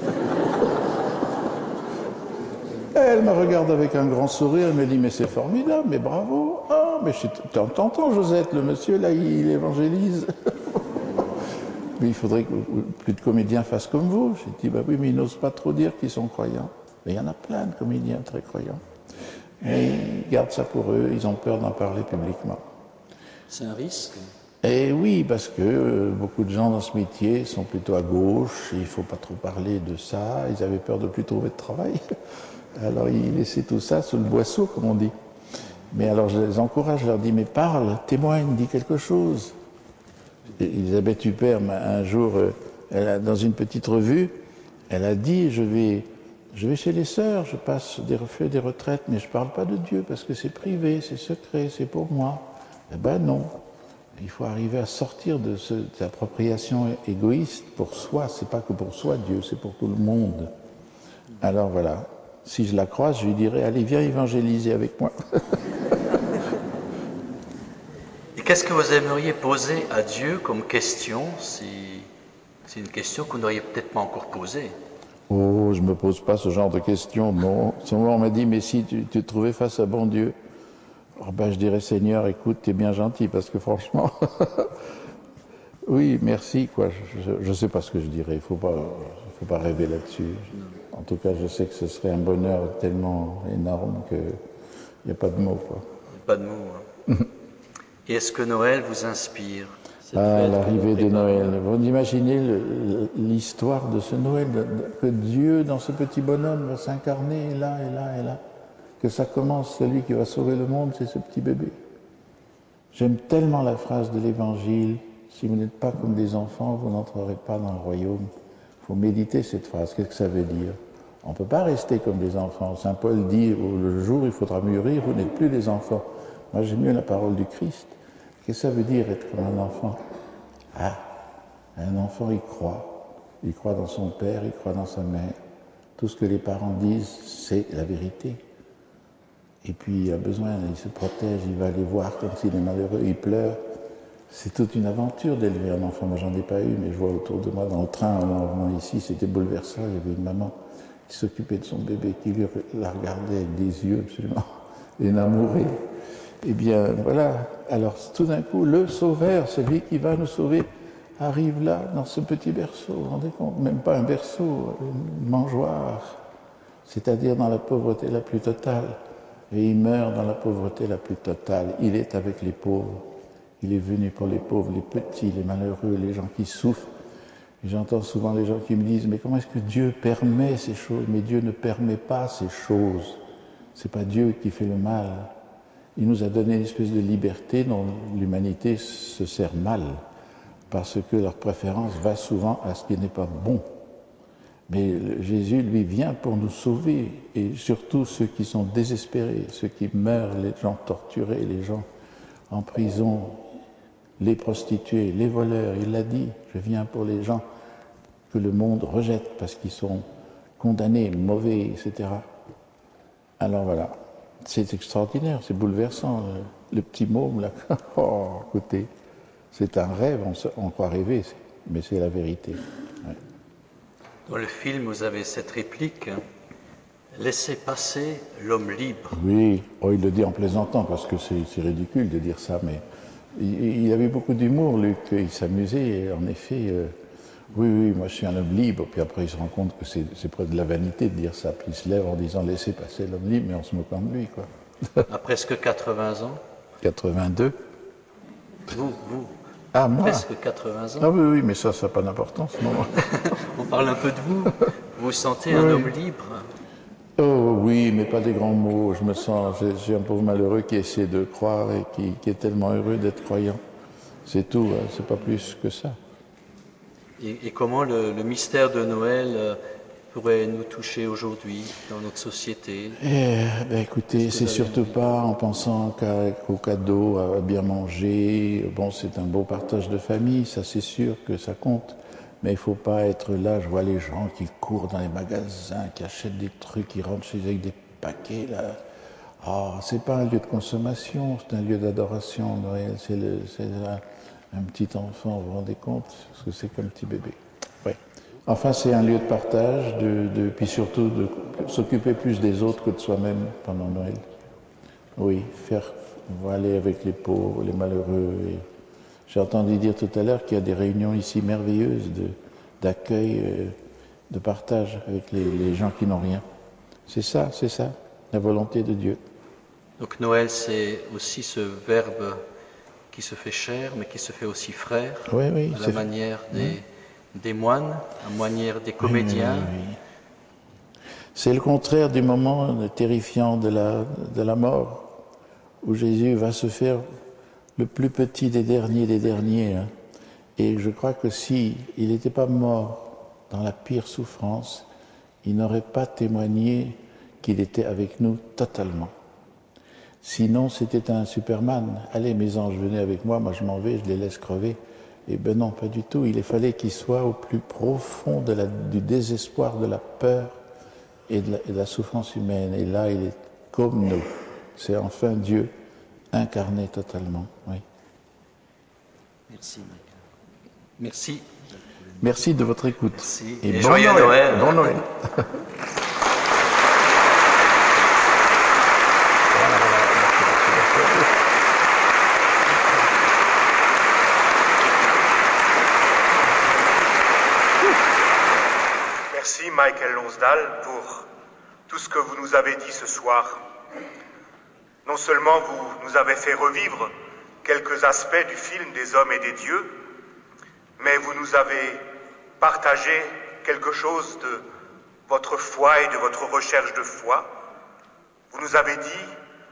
Elle me regarde avec un grand sourire, elle me dit, mais c'est formidable, mais bravo. Ah, mais t'entends, Josette, le monsieur, là, il évangélise. Mais il faudrait que plus de comédiens fassent comme vous. J'ai dit, bah oui, mais ils n'osent pas trop dire qu'ils sont croyants. Mais il y en a plein de comédiens très croyants. Mais ils gardent ça pour eux, ils ont peur d'en parler publiquement. C'est un risque? Et oui, parce que euh, beaucoup de gens dans ce métier sont plutôt à gauche, il ne faut pas trop parler de ça, ils avaient peur de ne plus trouver de travail. Alors ils laissaient tout ça sous le boisseau, comme on dit. Mais alors je les encourage, je leur dis, mais parle, témoigne, dis quelque chose. Et Elisabeth Huppert, un jour, elle a, dans une petite revue, elle a dit, je vais, je vais chez les sœurs, je passe des refus, des retraites, mais je ne parle pas de Dieu, parce que c'est privé, c'est secret, c'est pour moi. Eh ben non. Il faut arriver à sortir de, ce, de cette appropriation égoïste pour soi. C'est pas que pour soi, Dieu, c'est pour tout le monde. Alors voilà, si je la croise, je lui dirais, allez, viens évangéliser avec moi. Et qu'est-ce que vous aimeriez poser à Dieu comme question, si c'est une question que vous n'auriez peut-être pas encore posée? Oh, je ne me pose pas ce genre de questions, non. Souvent on m'a dit, mais si tu, tu te trouvais face à bon Dieu, oh ben, je dirais, Seigneur, écoute, tu es bien gentil, parce que franchement, oui, merci, quoi. Je ne sais pas ce que je dirais, il ne faut pas, faut pas rêver là-dessus. En tout cas, je sais que ce serait un bonheur tellement énorme qu'il n'y a pas de mots, quoi. Pas de mots, hein. Et est-ce que Noël vous inspire? Ah, l'arrivée de Noël. Vous imaginez l'histoire de ce Noël, que Dieu, dans ce petit bonhomme, va s'incarner là, et là, et là. Que ça commence, celui qui va sauver le monde, c'est ce petit bébé. J'aime tellement la phrase de l'Évangile, si vous n'êtes pas comme des enfants, vous n'entrerez pas dans le royaume. Il faut méditer cette phrase, qu'est-ce que ça veut dire? On ne peut pas rester comme des enfants. Saint Paul dit, le jour où il faudra mûrir, vous n'êtes plus des enfants. Moi j'aime mieux la parole du Christ. Qu'est-ce que ça veut dire être comme un enfant? Ah, un enfant il croit. Il croit dans son père, il croit dans sa mère. Tout ce que les parents disent, c'est la vérité. Et puis il a besoin, il se protège, il va aller voir comme s'il est malheureux, il pleure. C'est toute une aventure d'élever un enfant. Moi j'en ai pas eu, mais je vois autour de moi dans le train, en venant ici, c'était bouleversant. Il y avait une maman qui s'occupait de son bébé, qui lui la regardait avec des yeux absolument énamourés. Eh bien voilà, alors tout d'un coup, le Sauveur, celui qui va nous sauver, arrive là, dans ce petit berceau, vous vous rendez compte? Même pas un berceau, une mangeoire, c'est-à-dire dans la pauvreté la plus totale. Et il meurt dans la pauvreté la plus totale. Il est avec les pauvres. Il est venu pour les pauvres, les petits, les malheureux, les gens qui souffrent. Et j'entends souvent les gens qui me disent, mais comment est-ce que Dieu permet ces choses? Mais Dieu ne permet pas ces choses. C'est pas Dieu qui fait le mal. Il nous a donné une espèce de liberté dont l'humanité se sert mal. parce que leur préférence va souvent à ce qui n'est pas bon. Mais Jésus, lui, vient pour nous sauver, et surtout ceux qui sont désespérés, ceux qui meurent, les gens torturés, les gens en prison, les prostituées, les voleurs. Il l'a dit, je viens pour les gens que le monde rejette parce qu'ils sont condamnés, mauvais, et cetera. Alors voilà, c'est extraordinaire, c'est bouleversant. Le, le petit môme, là, oh, écoutez, c'est un rêve, on, se, on croit rêver, mais c'est la vérité. Ouais. Dans le film, vous avez cette réplique « Laissez passer l'homme libre ». Oui, oh, il le dit en plaisantant, parce que c'est ridicule de dire ça, mais il, il avait beaucoup d'humour, Luc, il s'amusait, et en effet, euh, oui, oui, moi je suis un homme libre, puis après il se rend compte que c'est près de la vanité de dire ça, puis il se lève en disant « Laissez passer l'homme libre », mais en se moquant de lui, quoi. À presque quatre-vingts ans. quatre-vingt-deux. Vous, vous Ah, moi presque quatre-vingts ans. Ah oui, oui, mais ça, ça n'a pas d'importance, non. On parle un peu de vous. Vous vous sentez un oui. homme libre? Oh oui, mais pas des grands mots. Je me sens, je, je suis un pauvre malheureux qui essaie de croire et qui, qui est tellement heureux d'être croyant. C'est tout, hein, c'est pas plus que ça. Et, et comment le, le mystère de Noël euh, pourrait nous toucher aujourd'hui dans notre société? Eh, ben écoutez, c'est surtout pas en pensant qu'au cadeau, à bien manger. Bon, c'est un beau partage de famille, ça c'est sûr que ça compte. Mais il ne faut pas être là, je vois les gens qui courent dans les magasins, qui achètent des trucs, qui rentrent chez eux avec des paquets, là. Ah, c'est pas un lieu de consommation, c'est un lieu d'adoration, Noël. C'est un, un petit enfant, vous vous rendez compte? Parce que c'est comme un petit bébé. Ouais. Enfin, c'est un lieu de partage, de, de, puis surtout de s'occuper plus des autres que de soi-même pendant Noël. Oui, faire, on va aller avec les pauvres, les malheureux. J'ai entendu dire tout à l'heure qu'il y a des réunions ici merveilleuses d'accueil, de, de partage avec les, les gens qui n'ont rien. C'est ça, c'est ça, la volonté de Dieu. Donc Noël, c'est aussi ce verbe qui se fait chair, mais qui se fait aussi frère, oui, oui, à la manière des, oui. des moines, à la manière des comédiens. Oui, oui, oui. C'est le contraire du moment terrifiant de la, de la mort, où Jésus va se faire le plus petit des derniers des derniers. Hein. Et je crois que si il n'était pas mort dans la pire souffrance, il n'aurait pas témoigné qu'il était avec nous totalement. Sinon, c'était un Superman. Allez, mes anges, venez avec moi, moi je m'en vais, je les laisse crever. Et ben non, pas du tout. Il fallait qu'il soit au plus profond de la, du désespoir, de la peur et de la, et de la souffrance humaine. Et là, il est comme nous. C'est enfin Dieu incarné totalement. Oui. Merci. Merci. Merci de votre écoute. Merci. Et, Et bon joyeux Noël. Noël. Bon Noël. Merci Michael Lonsdal pour tout ce que vous nous avez dit ce soir. Non seulement vous nous avez fait revivre quelques aspects du film des hommes et des dieux, mais vous nous avez partagé quelque chose de votre foi et de votre recherche de foi. Vous nous avez dit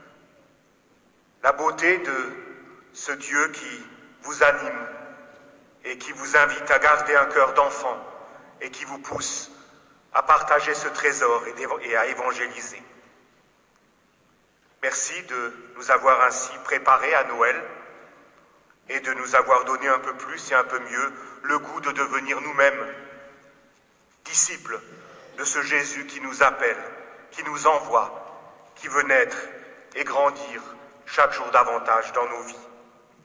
la beauté de ce Dieu qui vous anime et qui vous invite à garder un cœur d'enfant et qui vous pousse à partager ce trésor et à évangéliser. Merci de nous avoir ainsi préparés à Noël et de nous avoir donné un peu plus et un peu mieux le goût de devenir nous-mêmes disciples de ce Jésus qui nous appelle, qui nous envoie, qui veut naître et grandir chaque jour davantage dans nos vies.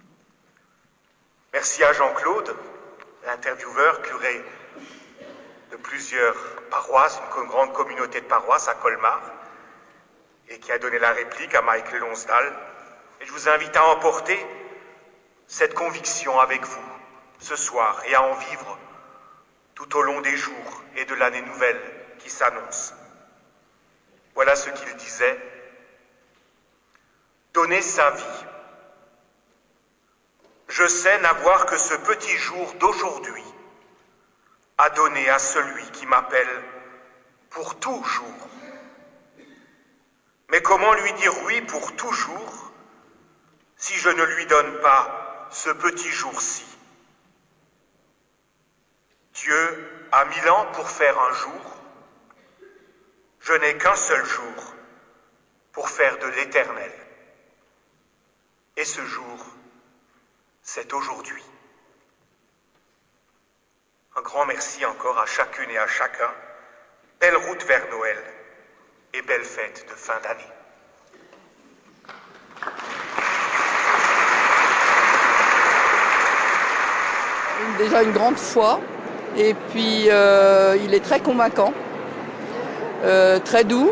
Merci à Jean-Claude, l'intervieweur, curé de plusieurs paroisses, une grande communauté de paroisses à Colmar, et qui a donné la réplique à Michael Lonsdal. Et je vous invite à emporter cette conviction avec vous ce soir et à en vivre tout au long des jours et de l'année nouvelle qui s'annonce. Voilà ce qu'il disait. Donner sa vie. Je sais n'avoir que ce petit jour d'aujourd'hui à donner à celui qui m'appelle pour toujours. Mais comment lui dire oui pour toujours si je ne lui donne pas ce petit jour-ci? Dieu a mille ans pour faire un jour. Je n'ai qu'un seul jour pour faire de l'éternel. Et ce jour, c'est aujourd'hui. Un grand merci encore à chacune et à chacun. Belle route vers Noël et belle fête de fin d'année. Déjà une grande foi, et puis euh, il est très convaincant, euh, très doux,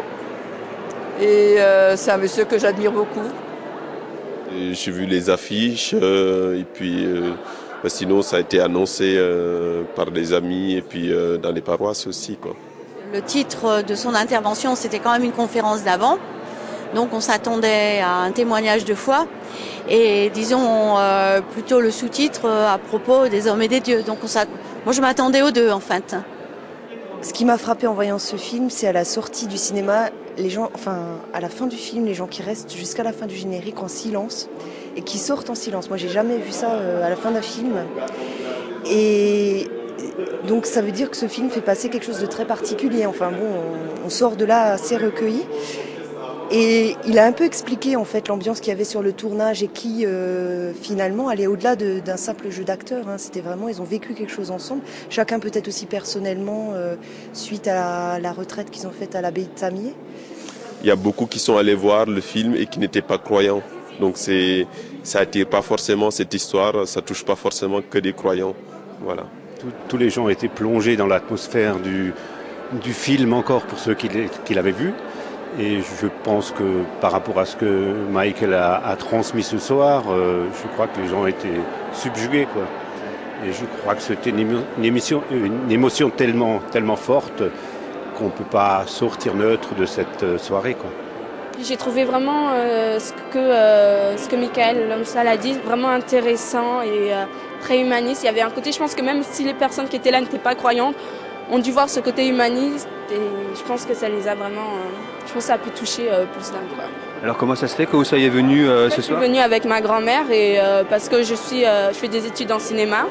et euh, c'est un monsieur que j'admire beaucoup. J'ai vu les affiches, euh, et puis euh, bah sinon ça a été annoncé euh, par des amis et puis euh, dans les paroisses aussi, quoi. Le titre de son intervention, c'était quand même une conférence d'avant. Donc on s'attendait à un témoignage de foi et disons euh, plutôt le sous-titre euh, à propos des hommes et des dieux. Donc on moi je m'attendais aux deux en fait. Ce qui m'a frappé en voyant ce film, c'est à la sortie du cinéma, les gens, enfin à la fin du film, les gens qui restent jusqu'à la fin du générique en silence et qui sortent en silence. Moi j'ai jamais vu ça euh, à la fin d'un film. Et donc ça veut dire que ce film fait passer quelque chose de très particulier. Enfin bon, on, on sort de là assez recueilli. Et il a un peu expliqué en fait l'ambiance qu'il y avait sur le tournage et qui euh, finalement allait au-delà de, d'un simple jeu d'acteurs. Hein. C'était vraiment, ils ont vécu quelque chose ensemble. Chacun peut-être aussi personnellement euh, suite à la, la retraite qu'ils ont faite à l'abbaye de Tamier. Il y a beaucoup qui sont allés voir le film et qui n'étaient pas croyants. Donc c'est, ça attire pas forcément cette histoire, ça touche pas forcément que des croyants. Voilà. Tous, tous les gens étaient plongés dans l'atmosphère du, du film encore pour ceux qui, qui l'avaient vu. Et je pense que par rapport à ce que Michael a, a transmis ce soir, euh, je crois que les gens étaient subjugués, quoi. Et je crois que c'était une, émo une, émission, une émotion tellement, tellement forte qu'on ne peut pas sortir neutre de cette soirée, quoi. J'ai trouvé vraiment euh, ce que, euh, ce que Michael Lonsdale a dit, vraiment intéressant et euh, très humaniste. Il y avait un côté, je pense que même si les personnes qui étaient là n'étaient pas croyantes, ont dû voir ce côté humaniste et je pense que ça les a vraiment, euh, je pense que ça a pu toucher euh, plus d'un, quoi. Alors comment ça se fait que vous soyez venu euh, ce soir? Je suis venue avec ma grand-mère et euh, parce que je suis, euh, je fais des études en cinéma,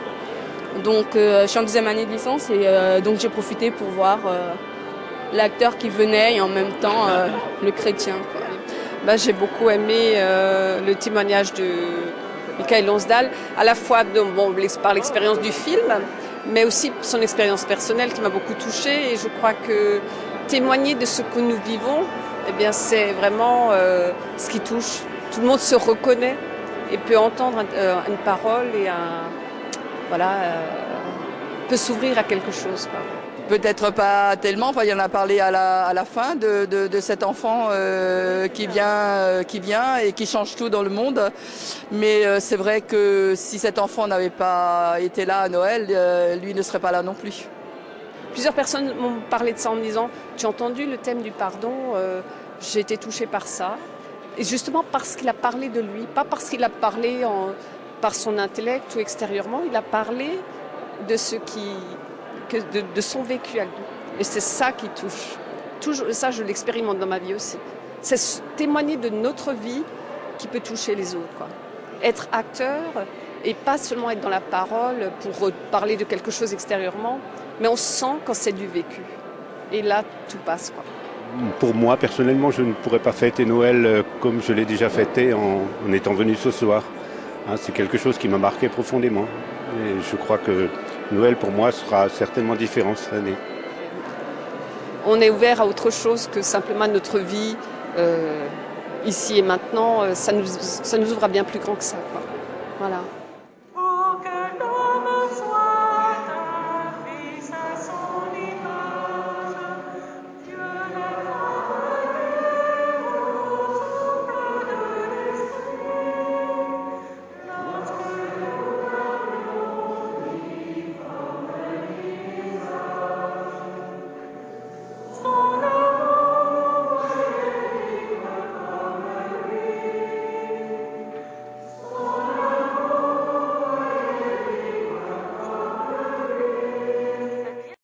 donc euh, je suis en deuxième année de licence et euh, donc j'ai profité pour voir euh, l'acteur qui venait et en même temps euh, le chrétien, quoi. Ben, j'ai beaucoup aimé euh, le témoignage de Michael Lonsdale, à la fois de, bon, par l'expérience du film, mais aussi son expérience personnelle qui m'a beaucoup touchée. Et je crois que témoigner de ce que nous vivons, eh bien, c'est vraiment euh, ce qui touche. Tout le monde se reconnaît et peut entendre euh, une parole et un, voilà, euh, peut s'ouvrir à quelque chose, quoi. Peut-être pas tellement, enfin, il y en a parlé à la, à la fin de, de, de cet enfant euh, qui, vient, euh, qui vient et qui change tout dans le monde. Mais euh, c'est vrai que si cet enfant n'avait pas été là à Noël, euh, lui ne serait pas là non plus. Plusieurs personnes m'ont parlé de ça en me disant « Tu as entendu le thème du pardon, euh, j'ai été touchée par ça ». Et justement parce qu'il a parlé de lui, pas parce qu'il a parlé en, par son intellect ou extérieurement, il a parlé de ce qui... Que de, de son vécu à lui. Et c'est ça qui touche. Toujours, ça, je l'expérimente dans ma vie aussi. C'est témoigner de notre vie qui peut toucher les autres, quoi. Être acteur et pas seulement être dans la parole pour parler de quelque chose extérieurement, mais on sent quand c'est du vécu. Et là, tout passe, quoi. Pour moi, personnellement, je ne pourrais pas fêter Noël comme je l'ai déjà fêté en, en étant venu ce soir. Hein, c'est quelque chose qui m'a marqué profondément. Et je crois que Noël, pour moi, sera certainement différent cette année. On est ouvert à autre chose que simplement notre vie, euh, ici et maintenant. Ça nous, ça nous ouvre à bien plus grand que ça, quoi. Voilà.